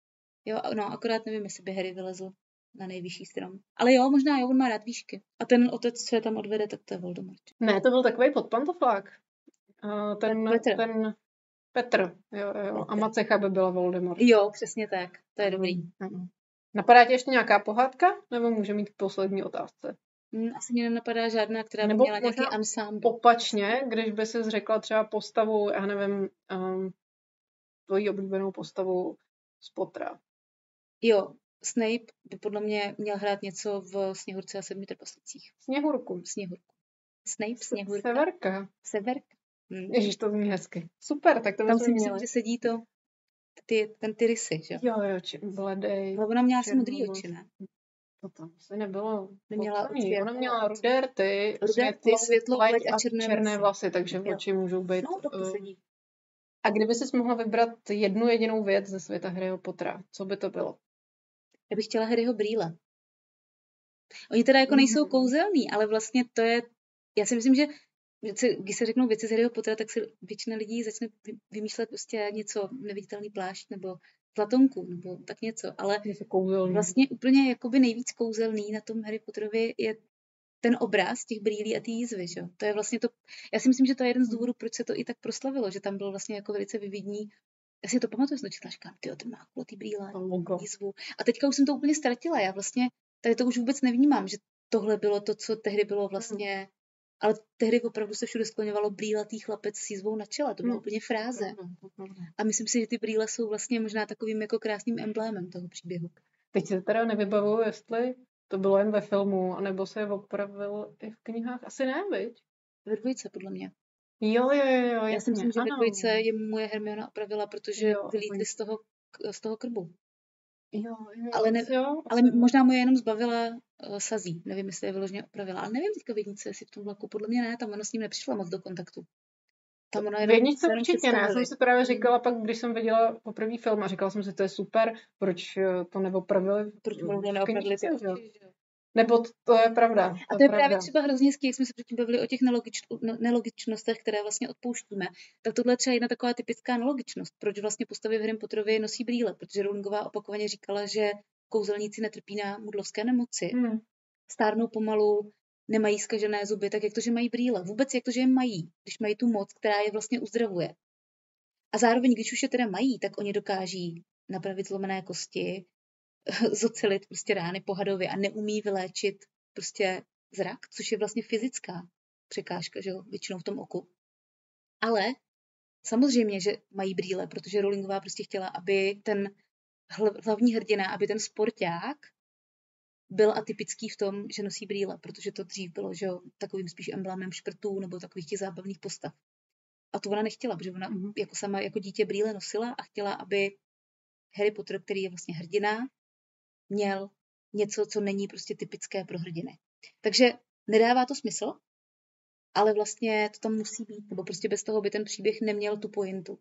Jo, no, akorát nevím, jestli by Harry vylezl na nejvyšší strom. Ale jo, možná jo, on má rád výšky. A ten otec, co je tam odvede, tak to je Voldemort. Ne, to byl takový podpantoflák. Uh, ten, Petr. ten Petr, jo, jo. A Macecha by byla Voldemort. Jo, přesně tak. To je dobrý. Mm. Napadá tě ještě nějaká pohádka? Nebo může mít poslední otázce? Mm, asi mě nenapadá žádná, která by nebo měla nějaký ansámbl. Opačně, když by si řekla třeba postavu, já nevím, um, tvojí oblíbenou postavu z Pottera. Jo, Snape by podle mě měl hrát něco v Sněhurce a sedmi trpaslících. Sněhurku. Sněhurku. Snape, Sněhurka. Severka. Severka. Hmm. Ježiš, to zní hezky. Super, tak to tam si měli. myslím, že sedí to, ty, ten ty rysy, že? Jo, jo, či, bledej. Ale ona měla asi modrý oči, ne? To tam asi nebylo. Neměla popsaný. Ona měla rudé rty, rudé rty, světlo, pleť a černé, černé vlasy, takže jo. oči můžou být. No, to uh... sedí. A kdyby jsi mohla vybrat jednu jedinou věc ze světa Harryho Pottera, co by to bylo? Já bych chtěla Harryho brýle. Oni teda jako nejsou mm. kouzelní, ale vlastně to je, já si myslím, že když se řeknou věci z Harryho Pottera, tak si většina lidí začne vymýšlet prostě něco, neviditelný plášť nebo zlatonku, nebo tak něco, ale vlastně úplně jakoby nejvíc kouzelný na tom Harry Potterovi je ten obraz těch brýlí a té jízvy, že? To je vlastně to, já si myslím, že to je jeden z důvodů, proč se to i tak proslavilo, že tam bylo vlastně jako velice vividní. Já si to pamatuju, jsem to četla, říkám, tyjo, ten má kulatý brýle, jízvu. A teďka už jsem to úplně ztratila, já vlastně tady to už vůbec nevnímám, že tohle bylo to, co tehdy bylo vlastně, ale tehdy opravdu se všude skloňovalo brýlatý chlapec s jízvou na čele, to bylo no. úplně fráze. A myslím si, že ty brýle jsou vlastně možná takovým jako krásným emblémem toho příběhu. Teď se teda nevybavuju, jestli to bylo jen ve filmu, anebo se opravil i v knihách. Asi ne, viď? Ve dvojce, podle mě. Jo, jo, jo. jo Já si myslím, že ve dvojce je moje Hermiona opravila, protože jo, vylítli z toho, z toho krbu. Jo, jo, ale, ne, jo, ale možná mu je jenom zbavila uh, sazí. Nevím, jestli je vyloženě opravila. Ale nevím teďka v jedničce, jestli v tom vlaku. Podle mě ne, tam ona s ním nepřišla moc do kontaktu. Tam ona v jedničce určitě ne. Já jsem si právě říkala pak, když jsem viděla poprvý film a říkala jsem si, to je super, proč to neopravili. Proč mu neopravili ty oči, Nebo to, to je pravda. A to je právě třeba hrozně hezký, jak jsme se předtím bavili o těch nelogič, nelogičnostech, které vlastně odpouštíme. Tak tohle je třeba jedna taková typická nelogičnost. Proč vlastně postavy v Harry Potterovi nosí brýle? Protože Rowlingová opakovaně říkala, že kouzelníci netrpí na mudlovské nemoci. Hmm. Stárnou pomalu, nemají zkažené zuby, tak jak to, že mají brýle. Vůbec jak to, že je mají, když mají tu moc, která je vlastně uzdravuje. A zároveň, když už je teda mají, tak oni dokáží napravit zlomené kosti, zocelit prostě rány po hadově a neumí vyléčit prostě zrak, což je vlastně fyzická překážka, že jo, většinou v tom oku. Ale samozřejmě, že mají brýle, protože Rowlingová prostě chtěla, aby ten hlavní hrdina, aby ten sporták byl atypický v tom, že nosí brýle, protože to dřív bylo, že jo, takovým spíš emblémem šprtů nebo takových těch zábavných postav. A to ona nechtěla, protože ona mm-hmm. jako sama jako dítě brýle nosila a chtěla, aby Harry Potter, který je vlastně hrdina, měl něco, co není prostě typické pro hrdiny. Takže nedává to smysl, ale vlastně to tam musí být, nebo prostě bez toho by ten příběh neměl tu pointu.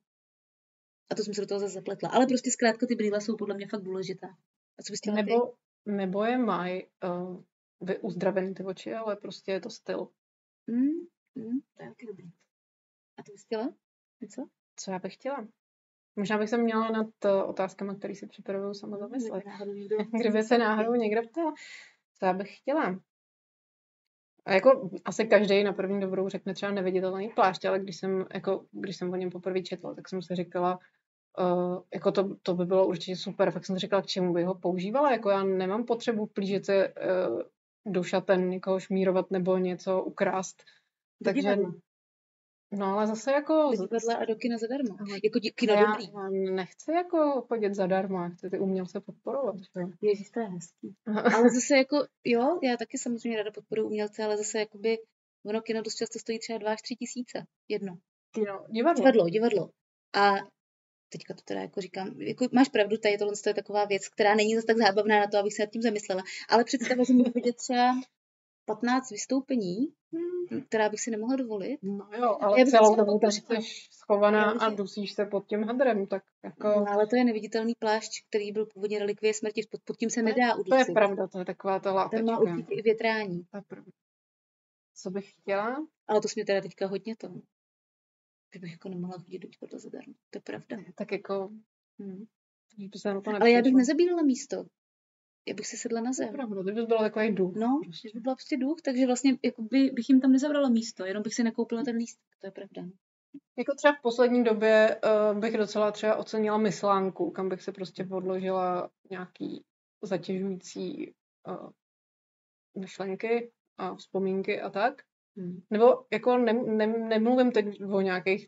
A to jsem se do toho zase zapletla. Ale prostě zkrátka ty brýle jsou podle mě fakt důležitá. A co bys chtěla nebo, nebo je mají uh, uzdravený ty oči, ale prostě je to styl. Mm, mm, to je taky dobrý. A ty bys chtěla něco? Co já bych chtěla? Možná bych se měla nad otázkami, které si připravuju sama zamyslet. Kdyby se náhodou někdo ptal, co já bych chtěla. A jako asi každý na první dobrou řekne třeba neviditelný plášť, ale když jsem, jako, když jsem o něm poprvé četla, tak jsem si říkala, uh, jako to, to by bylo určitě super. Tak jsem si říkala, k čemu by ho používala. Jako já nemám potřebu plížit se uh, do šaten, někoho šmírovat nebo něco ukrást. Takže... No ale zase jako... Divadla a do kina zadarmo. Jako kino já, dobrý. Já nechci jako chodit zadarmo, chci ty umělce podporovat. Ježiš, to je hezký. Ale zase jako, jo, já taky samozřejmě ráda podporuji umělce, ale zase jakoby ono kino dost často stojí třeba dva až tři tisíce. Jedno. Kino, divadlo. Divadlo, divadlo. A teďka to teda jako říkám, jako máš pravdu, tady tohle je taková věc, která není zase tak zábavná na to, abych se nad tím zamyslela. Ale představa, že mi vidět třeba patnáct vystoupení, hmm. která bych si nemohla dovolit. No jo, ale celou dobu tam jsi schovaná a dusíš se pod tím hadrem, tak jako... No, ale to je neviditelný plášť, který byl původně relikvie smrti, pod, pod tím se nedá udusit. To je pravda, to je taková ta látečka. Ten má určitě i větrání. To je pravda. Co bych chtěla? Ale to jsi mě teda teďka hodně to. Že bych jako nemohla chodit do divadla zadarmo. To je pravda. Tak jako... Hmm. To ale já bych nezabílela místo. Já bych si sedla na zem. Pravda, to by byl takový duch. No, že by byla prostě duch, takže vlastně jako by, bych jim tam nezabrala místo, jenom bych si nakoupila ten lístek, to je pravda. Jako třeba v poslední době uh, bych docela třeba ocenila myslánku, kam bych se prostě podložila nějaký zatěžující uh, myšlenky a vzpomínky a tak. Hmm. Nebo jako ne, ne, nemluvím teď o nějakých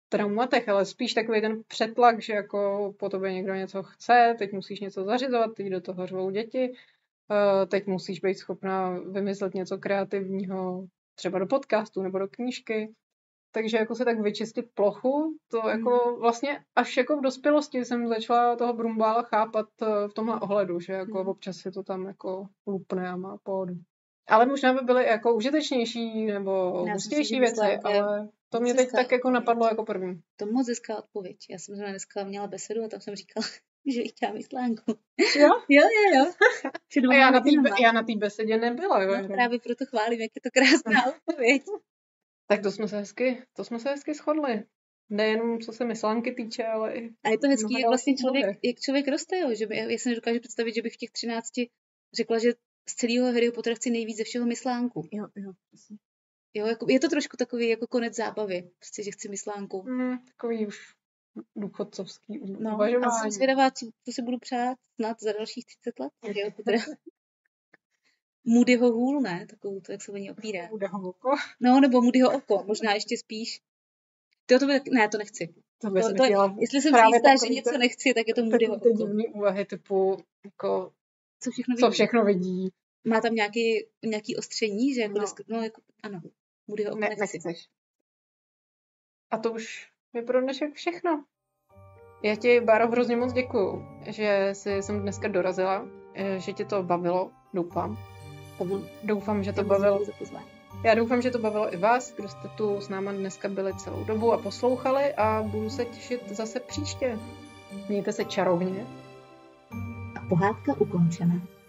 traumatech, ale spíš takový ten přetlak, že jako po tobě někdo něco chce, teď musíš něco zařizovat, teď do toho řvou děti, teď musíš být schopná vymyslet něco kreativního, třeba do podcastu nebo do knížky. Takže jako se tak vyčistit plochu, to jako vlastně až jako v dospělosti jsem začala toho Brumbála chápat v tomhle ohledu, že jako občas si to tam jako lupne a má pohodu. Ale možná by byly jako užitečnější nebo hustější věci, ale to mě teď tak jako napadlo jako první. To moc hezká odpověď. Já jsem dneska měla besedu a tam jsem říkala, že jí chtěla myslánku. Jo? Jo, jo, jo. A já na, tý, já na té besedě nebyla. Jo? No, právě proto chválím, jak je to krásná odpověď. Tak to jsme se hezky, to jsme se hezky shodli. Nejenom co se myslánky týče, ale i... A je to hezký, jak vlastně člověk, jak člověk roste, jo? Že by, já si nedokážu představit, že bych v těch třinácti řekla, že z celého Harryho Pottera chci nejvíc ze všeho myslánku. Jo, jo. Jo, jako, je to trošku takový jako konec zábavy, prostě, že chci myslánku. Mm, takový už důchodcovský no, uvažování. A jsem zvědavá, co, co si budu přát snad za dalších třicet let. Harryho Pottera. Moodyho hůl, ne? Takovou to, jak se o ní opírá. Moodyho oko. No, nebo Moodyho oko, možná ještě spíš. To, to by, ne, to nechci. To to, to, jestli jsem si jistá, že něco nechci, tak je to Moodyho oko. Ty divný úvahy typu, jako, co všechno vidí. Co všechno vidí. Má tam nějaký, nějaký ostření, že jako, no. Desk, no, jako ano, Moodyho oko ne, nechci. Nechceš. A to už je pro dnešek všechno. Já ti, Báro, hrozně moc děkuju, že jsi jsem dneska dorazila, že tě to bavilo, doufám. Doufám, že to bavilo. Já doufám, že to bavilo i vás, kdo jste tu s náma dneska byli celou dobu a poslouchali a budu se těšit zase příště. Mějte se čarovně. A pohádka ukončena.